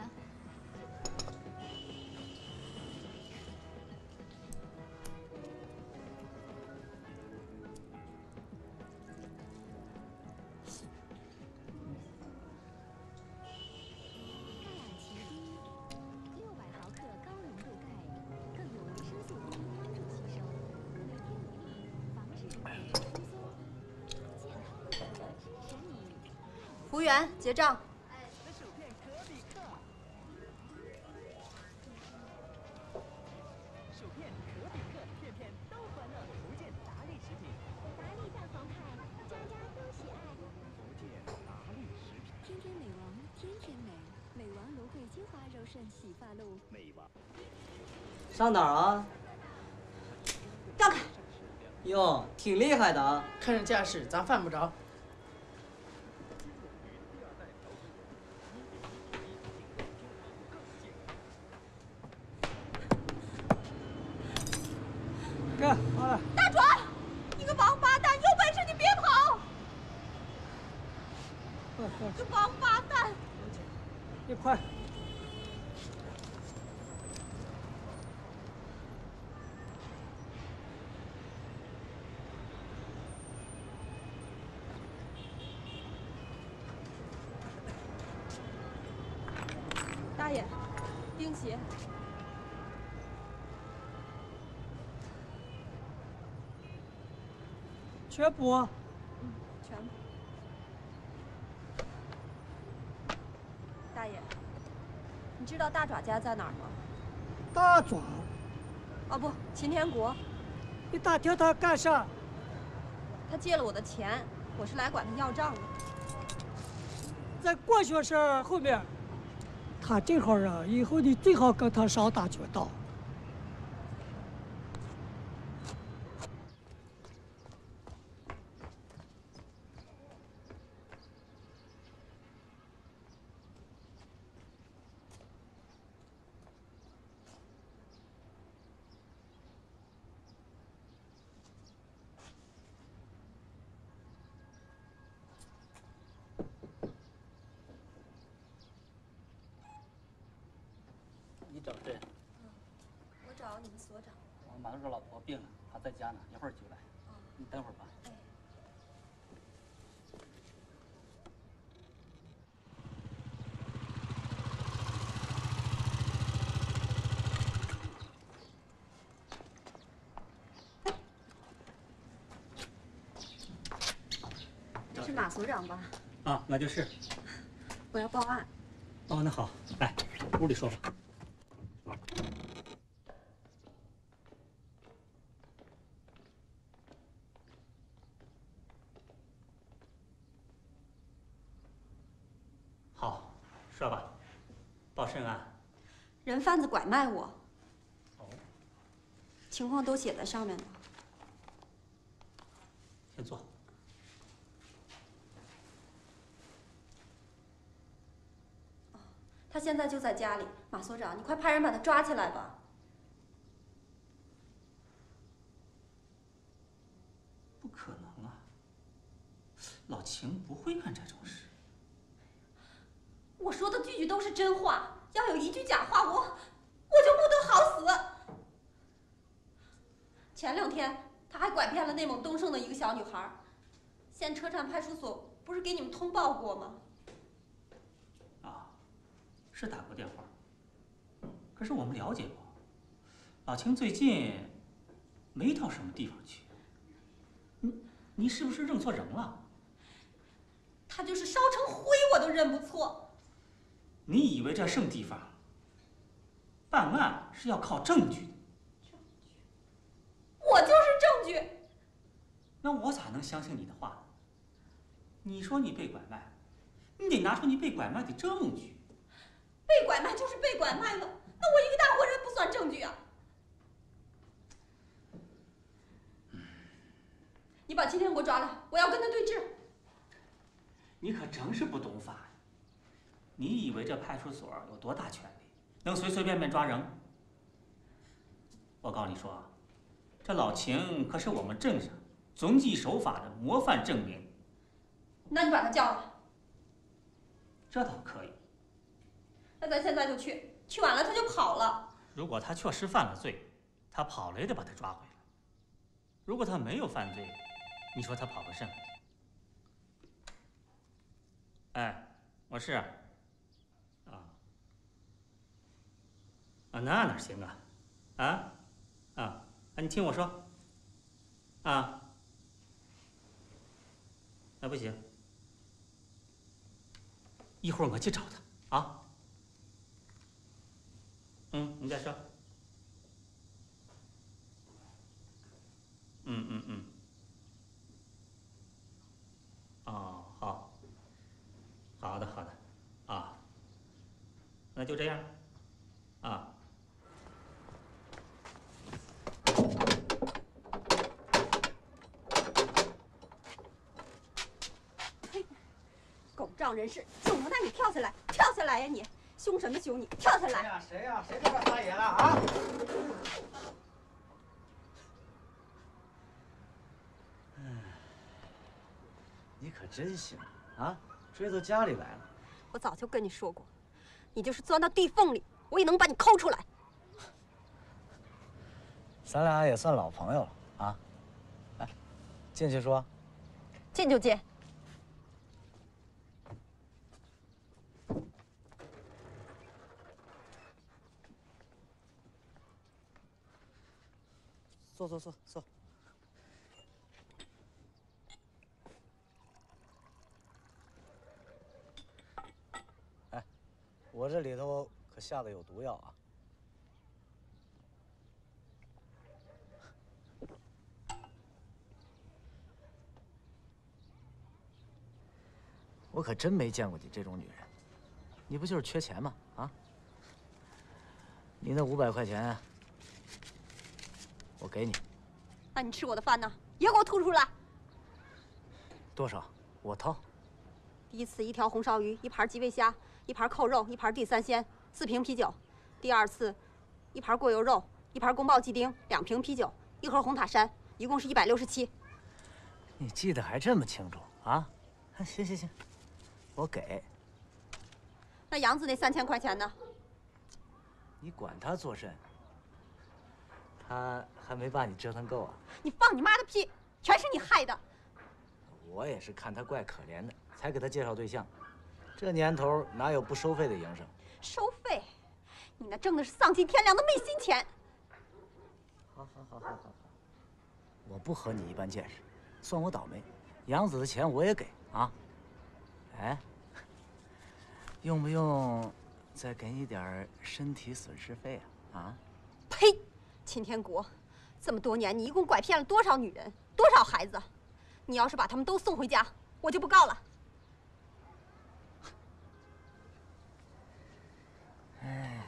服务员，结账。 薯片可比克，片片都欢乐。福建达利食品，达利蛋黄派，家家都喜爱。福建达利食品， 天天美王，天天美，美王芦荟精华柔顺洗发露。 美王。 上哪儿啊？ 让开！ 哟，挺厉害的啊！ 看这架势，咱犯不着。 干，好了。 大壮，你个王八蛋，有本事你别跑！你个王八蛋！ 你快！ 大爷，钉鞋。 全补。 嗯，全补。大爷，你知道大爪家在哪儿吗？ 大爪？ 哦不，秦天国。 你打听他干啥？ 他借了我的钱，我是来管他要账的。 在国学社后面。他这号啊，以后你最好跟他上大学道。 你找谁？ 嗯，我找你们所长。 我马哥老婆病了，她在家呢，一会儿就来。你等会儿吧。 哎。 所长吧？ 啊，那就是。 我要报案。 哦，那好，来，屋里说吧。好，说吧，报甚案？ 人贩子拐卖我。哦。情况都写在上面了。 先坐。 他现在就在家里，马所长，你快派人把他抓起来吧。 不可能啊，老秦不会干这种事。 我说的句句都是真话，要有一句假话，我我就不得好死。前两天他还拐骗了内蒙东胜的一个小女孩，县车站派出所不是给你们通报过吗？ 是打过电话，可是我们了解过，老秦最近没到什么地方去。你你是不是认错人了？ 他就是烧成灰我都认不错。 你以为这什么地方？办案是要靠证据的。 证据？我就是证据。 那我咋能相信你的话呢？你说你被拐卖，你得拿出你被拐卖的证据。 被拐卖就是被拐卖了，那我一个大活人不算证据啊！你把今天给我抓来，我要跟他对质。 你可真是不懂法呀！你以为这派出所有多大权力，能随随便便抓人？我告诉你说啊，这老秦可是我们镇上遵纪守法的模范证明。 那你把他叫来。 这倒可以。 那咱现在就去，去晚了他就跑了。 如果他确实犯了罪，他跑了也得把他抓回来。如果他没有犯罪，你说他跑个甚？哎，我是。啊。啊，那哪行啊？啊，啊，啊，你听我说。啊。那不行。一会儿我去找他啊。嗯，你再说。嗯嗯嗯。哦，好。好的好的，啊。那就这样。啊。 嘿，狗仗人势，就不带你跳下来，跳下来呀你！凶什么凶？你跳下来！ 谁呀？谁呀？谁这边撒野了啊？ 嗯，你可真行啊！追到家里来了。 我早就跟你说过，你就是钻到地缝里，我也能把你抠出来。 咱俩也算老朋友了啊！来，进去说。 进就进。 坐坐坐坐。哎，我这里头可下的有毒药啊！我可真没见过你这种女人，你不就是缺钱吗？啊？你那五百块钱。我给你， 那你吃我的饭呢？也给我吐出来！ 多少？我掏。 第一次一条红烧鱼，一盘鸡尾虾，一盘扣肉，一盘地三鲜，四瓶啤酒。第二次，一盘过油肉，一盘宫保鸡丁，两瓶啤酒，一盒红塔山，一共是一百六十七。 你记得还这么清楚啊？行行行，我给。 那杨子那三千块钱呢？ 你管他做甚？他还没把你折腾够啊！ 你放你妈的屁！全是你害的。 我也是看他怪可怜的，才给他介绍对象。这年头哪有不收费的营生？ 收费？你那挣的是丧尽天良的昧心钱。 好好好好好好，我不和你一般见识，算我倒霉。杨子的钱我也给啊。 哎，用不用再给你点身体损失费啊？啊？ 呸！秦天国，这么多年你一共拐骗了多少女人，多少孩子？你要是把他们都送回家，我就不告了。 哎，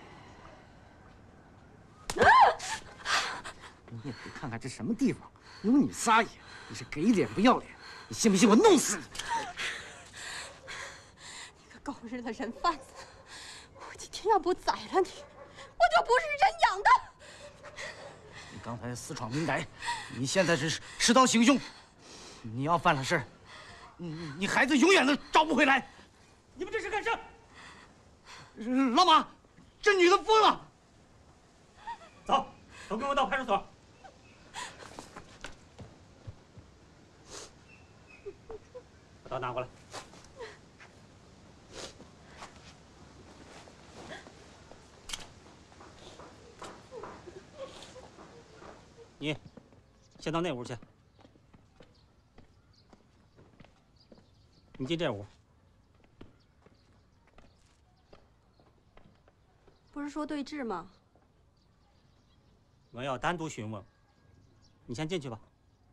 你也得看看这什么地方，有你撒野！你是给脸不要脸！你信不信我弄死你？ 你个狗日的人贩子！我今天要不宰了你，我就不是人养的！ 你刚才私闯民宅，你现在是持刀行凶。你要犯了事，你你孩子永远都找不回来。 你们这是干什么？ 老马，这女的疯了！ 走，都跟我到派出所。把刀拿过来。你先到那屋去。你进这屋。 不是说对峙吗？ 我要单独询问。你先进去吧。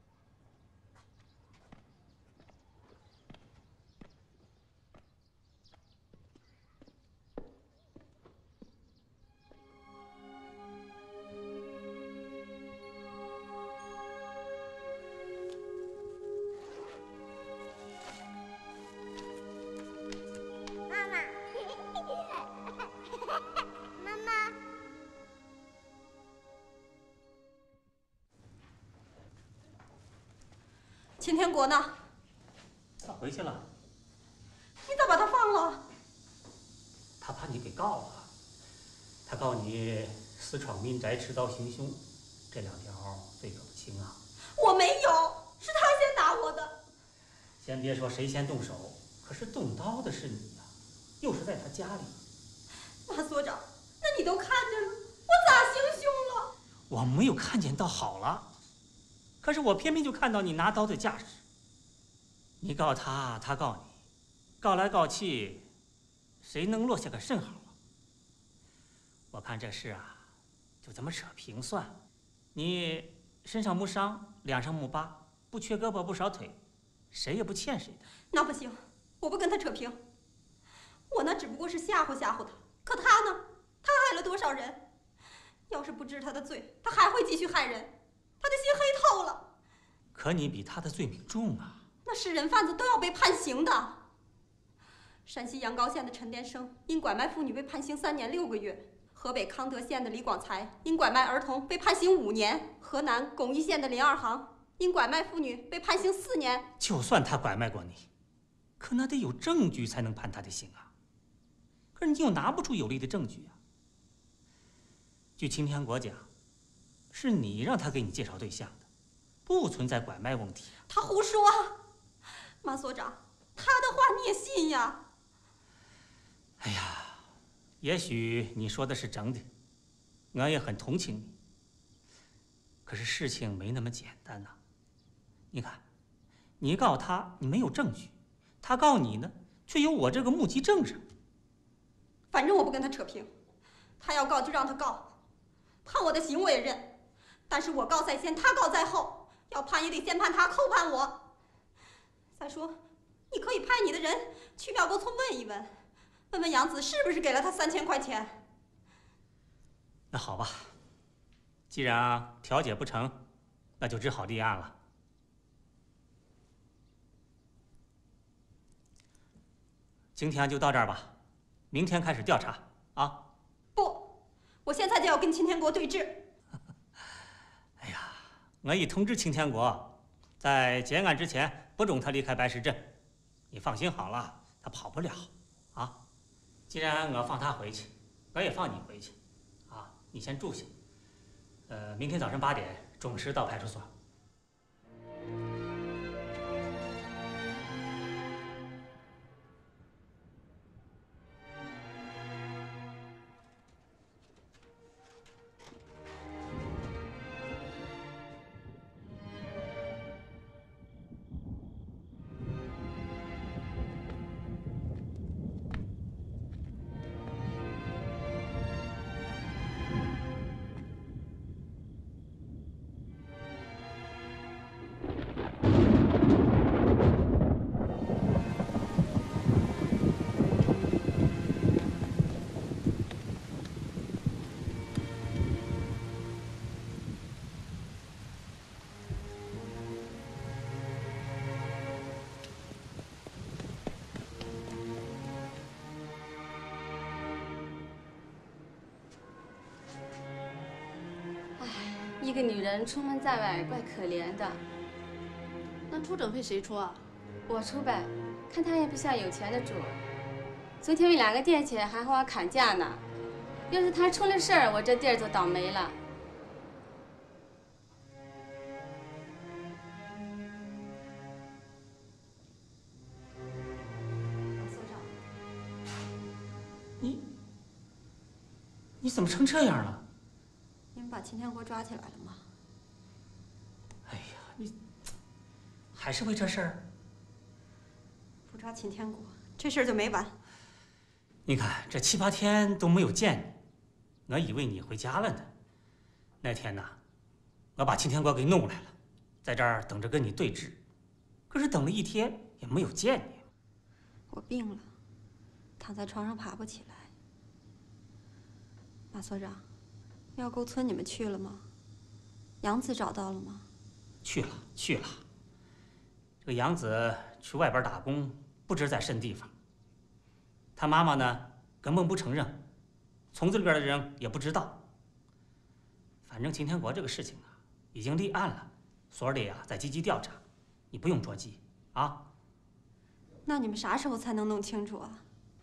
秦天国呢？ 他回去了。 你咋把他放了？ 他怕你给告了。他告你私闯民宅、持刀行凶，这两条罪可不轻啊。 我没有，是他先打我的。 先别说谁先动手，可是动刀的是你呀、啊，又是在他家里。 马所长，那你都看见了，我咋行凶了？ 我没有看见倒好了。可是我偏偏就看到你拿刀的架势。你告他，他告你，告来告去，谁能落下个甚好啊？我看这事啊，就这么扯平算了。你身上没伤，脸上没疤，不缺胳膊不少腿，谁也不欠谁的。 那不行，我不跟他扯平。我那只不过是吓唬吓唬他，可他呢？他害了多少人？要是不治他的罪，他还会继续害人。他的心黑透了。 可你比他的罪名重啊！ 那是人贩子都要被判刑的。山西阳高县的陈连生因拐卖妇女被判刑三年六个月；河北康德县的李广才因拐卖儿童被判刑五年；河南巩义县的林二航因拐卖妇女被判刑四年。 就算他拐卖过你，可那得有证据才能判他的刑啊。可是你又拿不出有力的证据啊。据秦天国讲，是你让他给你介绍对象的，不存在拐卖问题。 他胡说，马所长，他的话你也信呀？ 哎呀，也许你说的是真的，我也很同情你。可是事情没那么简单呐。你看，你告他你没有证据，他告你呢，却有我这个目击证人。 反正我不跟他扯平，他要告就让他告，判我的刑我也认。但是我告在先，他告在后，要判也得先判他，后判我。再说，你可以派你的人去庙沟村问一问，问问杨子是不是给了他三千块钱。 那好吧，既然调解不成，那就只好立案了。今天就到这儿吧，明天开始调查啊。 不，我现在就要跟秦天国对峙。 我已通知秦天国，在结案之前不容他离开白石镇。你放心好了，他跑不了啊。既然我放他回去，我也放你回去啊。你先住下，呃，明天早上八点准时到派出所。 一个女人出门在外，怪可怜的。 那出诊费谁出啊？ 我出呗，看他也不像有钱的主。昨天我两个店去，还和我砍价呢。要是他出了事儿，我这地儿就倒霉了。 你怎么成这样了？ 你们把秦天国抓起来了吗？ 哎呀，你还是为这事儿？ 不抓秦天国，这事儿就没完。 你看这七八天都没有见你，我以为你回家了呢。那天呐，我把秦天国给弄来了，在这儿等着跟你对质，可是等了一天也没有见你。 我病了，躺在床上爬不起来。马所长，庙沟村你们去了吗？杨子找到了吗？ 去了，去了。这个杨子去外边打工，不知在甚地方。他妈妈呢，根本不承认，村子里边的人也不知道。反正秦天国这个事情啊，已经立案了，所里啊在积极调查，你不用着急啊。 那你们啥时候才能弄清楚啊？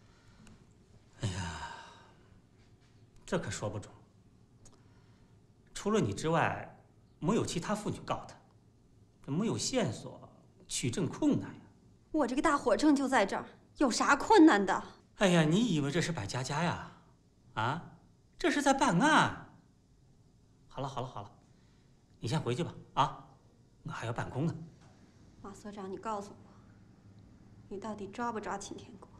这可说不准。除了你之外，没有其他妇女告他，这没有线索，取证困难呀。 我这个大火证就在这儿，有啥困难的？ 哎呀，你以为这是摆家家呀？啊，这是在办案。好了好了好了，你先回去吧啊，我还要办公呢。 马所长，你告诉我，你到底抓不抓秦天国？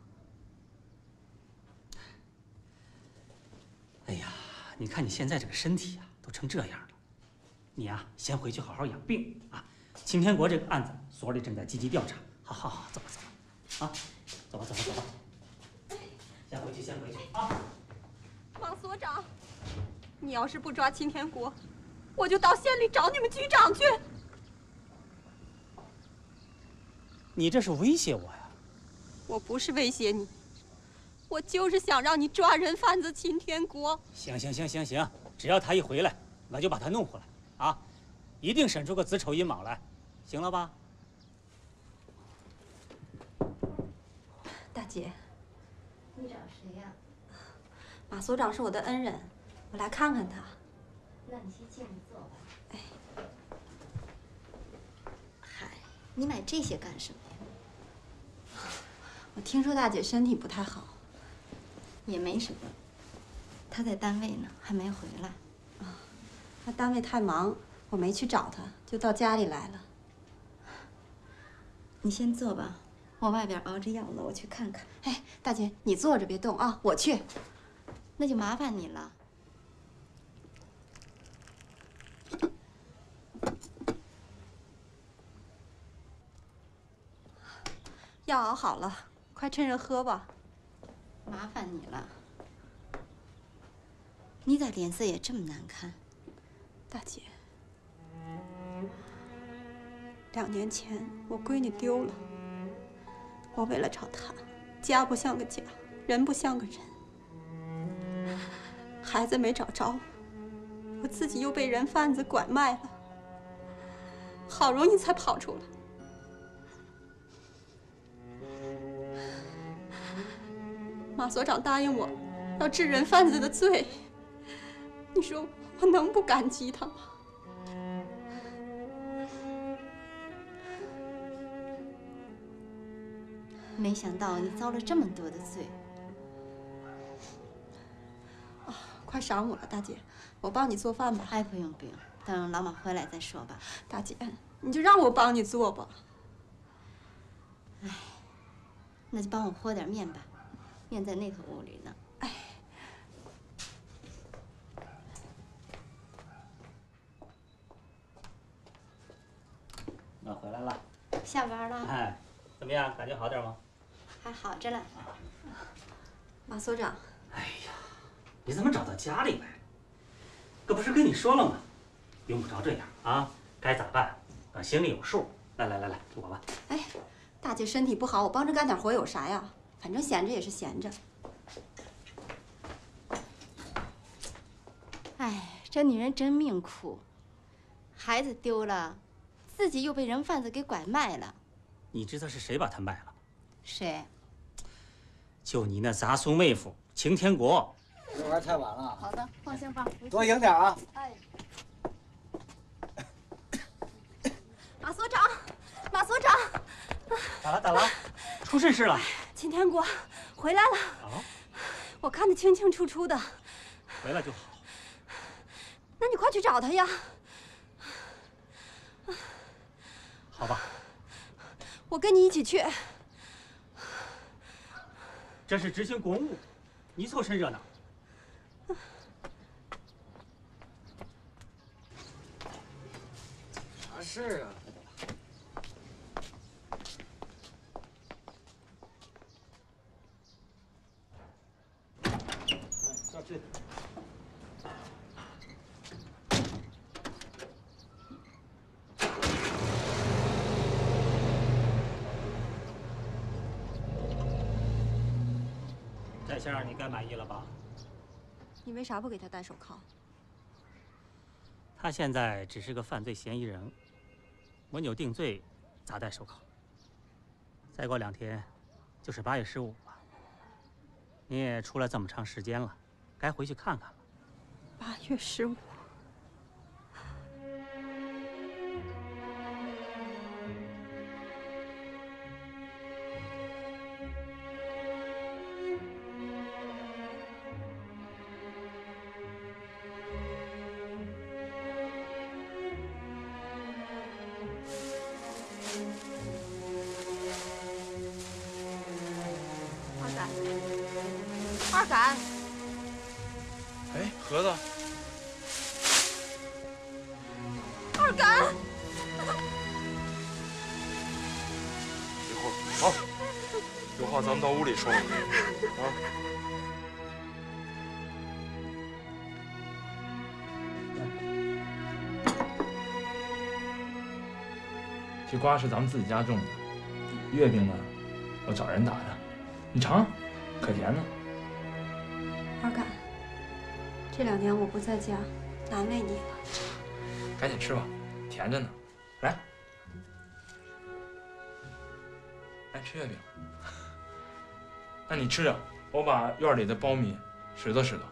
哎呀，你看你现在这个身体啊，都成这样了，你呀、啊、先回去好好养病啊。秦天国这个案子，所里正在积极调查。好好好，走吧走吧，啊，走吧走吧走吧，先回去先回去啊。 马所长，你要是不抓秦天国，我就到县里找你们局长去。 你这是威胁我呀？ 我不是威胁你。我就是想让你抓人贩子秦天国。 行行行行行，只要他一回来，我就把他弄回来啊，一定审出个子丑寅卯来，行了吧？ 大姐， 你找谁呀？ 马所长是我的恩人，我来看看他。 那你先进去坐吧。 哎， 嗨，你买这些干什么呀？ 我听说大姐身体不太好。 也没什么，他在单位呢，还没回来。 啊，他单位太忙，我没去找他，就到家里来了。 你先坐吧，我外边熬着药了，我去看看。 哎，大姐，你坐着别动啊，我去。 那就麻烦你了。 药熬好了，快趁热喝吧。 麻烦你了，你咋脸色也这么难看？ 大姐，两年前我闺女丢了，我为了找她，家不像个家，人不像个人，孩子没找着，我自己又被人贩子拐卖了，好容易才跑出来。马所长答应我，要治人贩子的罪。你说我能不感激他吗？ 没想到你遭了这么多的罪。 啊，快赏我了，大姐，我帮你做饭吧。 哎，不用不用，等老马回来再说吧。 大姐，你就让我帮你做吧。 哎，那就帮我和点面吧。面在那头屋里呢。 哎， 我回来了。 下班了。 哎，怎么样？感觉好点吗？ 还好着呢。 马所长。 哎呀，你怎么找到家里来了？可不是跟你说了吗？用不着这样啊，该咋办，我心里有数。来来来来，给我吧。 哎，大姐身体不好，我帮着干点活有啥呀？反正闲着也是闲着。 哎，这女人真命苦， 孩子丢了，自己又被人贩子给拐卖了。 你知道是谁把他卖了？ 谁？ 就你那杂苏妹夫擎天国。 这玩意儿太晚了。 好的，放心吧。 多赢点啊！ 哎。 马所长，马所长， 咋了？咋了？出事事了？ 擎天国回来了。 哦， 我看得清清楚楚的。 回来就好。 那你快去找他呀。 好吧。 我跟你一起去。 这是执行公务，你凑甚热闹？ 啥事啊？ 上去。这下你该满意了吧？ 你为啥不给他戴手铐？ 他现在只是个犯罪嫌疑人，我扭定罪，咋戴手铐？再过两天，就是八月十五了。你也出来这么长时间了，该回去看看了。 八月十五。二杆， 哎，盒子， 二杆， 一会儿好，有话咱们到屋里说。啊。这瓜是咱们自己家种的，月饼呢，我找人打的，你尝，可甜呢。 二杆，这两天我不在家，难为你了。 赶紧吃吧，甜着呢。来，来吃月饼。那你吃着，我把院里的苞米拾掇拾掇。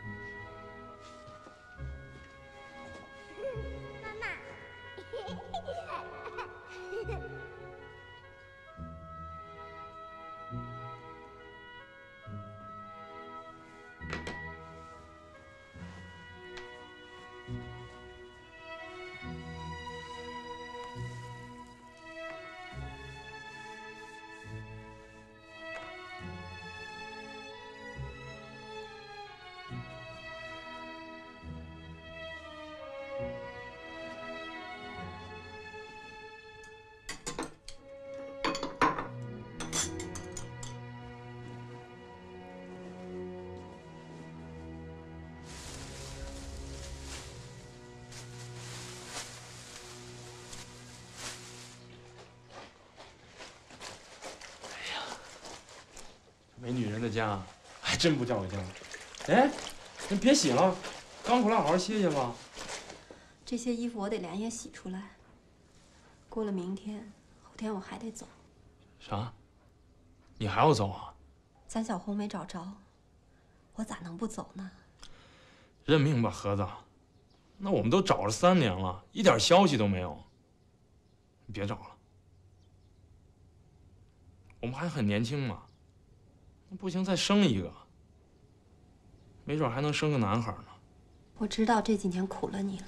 没女人的家，还真不叫个家。哎，你别洗了，刚回来好好歇歇吧。 这些衣服我得连夜洗出来。过了明天、后天我还得走。 啥？你还要走啊？ 咱小红没找着，我咋能不走呢？ 认命吧，盒子。那我们都找了三年了，一点消息都没有。你别找了，我们还很年轻嘛。不行，再生一个，没准还能生个男孩呢。 我知道这几年苦了你了，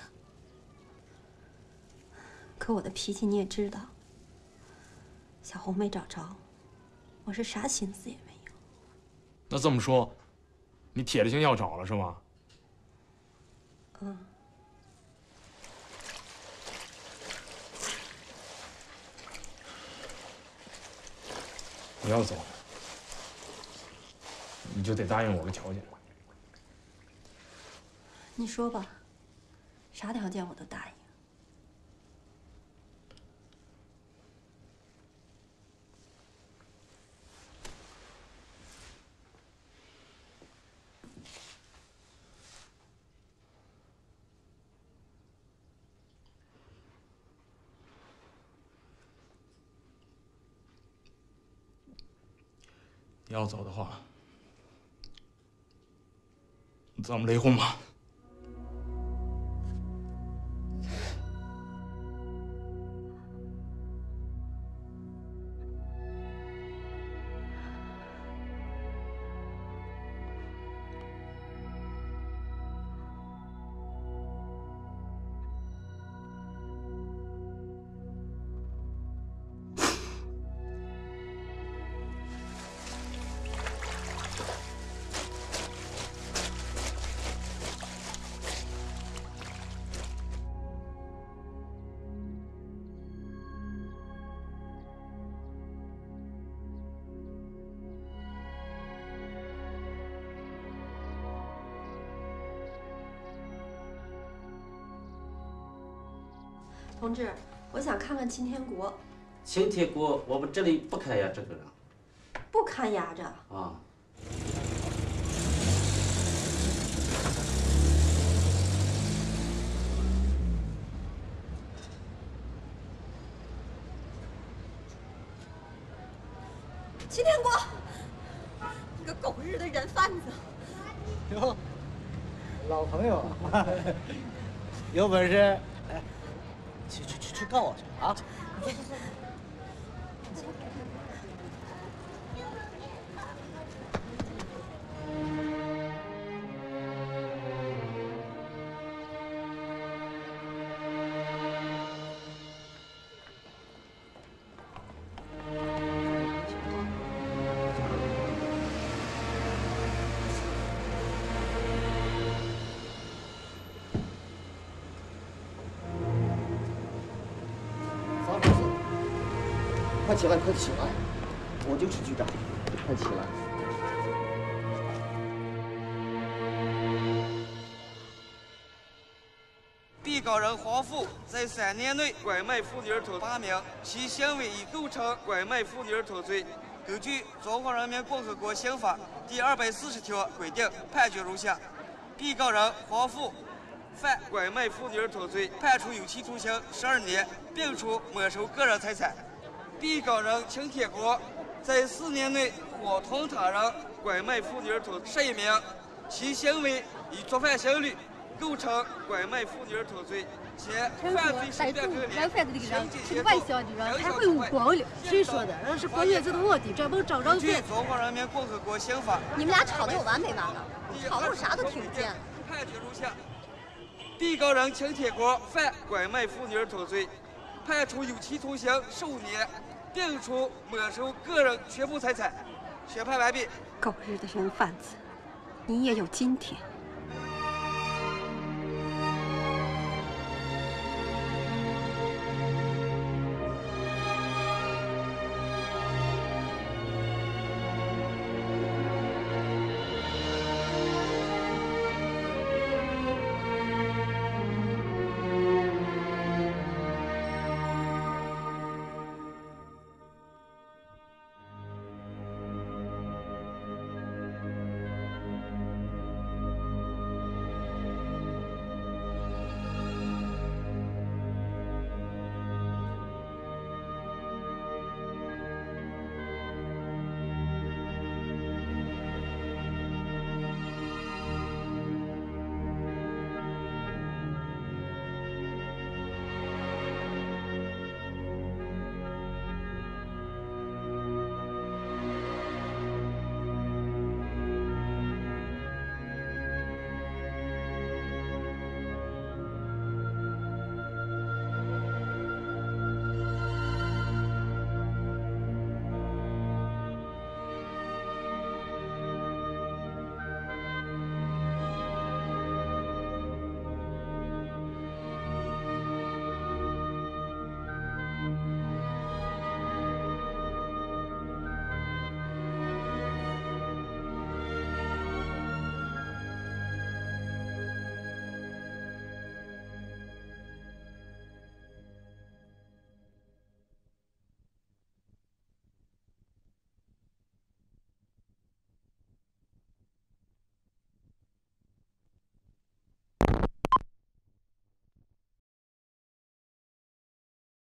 可我的脾气你也知道。小红没找着，我是啥心思也没有。 那这么说，你铁了心要找了是吧？ 嗯。 你要走，你就得答应我个条件。 你说吧，啥条件我都答应。 你要走的话，咱们离婚吧。 同志，我想看看擎天国。 擎天国，我们这里不开呀，这个。 不看压着。 啊。 擎天国，你个狗日的人贩子！ 哟，老朋友啊，有本事。 去去去去告我去啊！走走走。 快起来，快起来！我就是局长，快起来！ 被告人黄富在三年内拐卖妇女儿童八名，其行为已构成拐卖妇女儿童罪。根据《中华人民共和国刑法》第二百四十条规定，判决如下：被告人黄富犯拐卖妇女儿童罪，判处有期徒刑十二年，并处没收个人财产。 被告人擎天国在四年内伙同他人拐卖妇女儿童十一名，其行为已触犯刑律，构成拐卖妇女儿童罪，且犯罪手段恶劣。 来犯的这个人是个外乡的人，还会无光了。谁说的？人是过月子的我的，这帮找着据《中华人民共和国刑法》， 你们俩吵得有完没完了？吵得我啥都听不见。 判决如下：被告人擎天国犯拐卖妇女儿童罪，判处有期徒刑十五年。 并处没收个人全部财产。宣判完毕。 狗日的人贩子，你也有今天。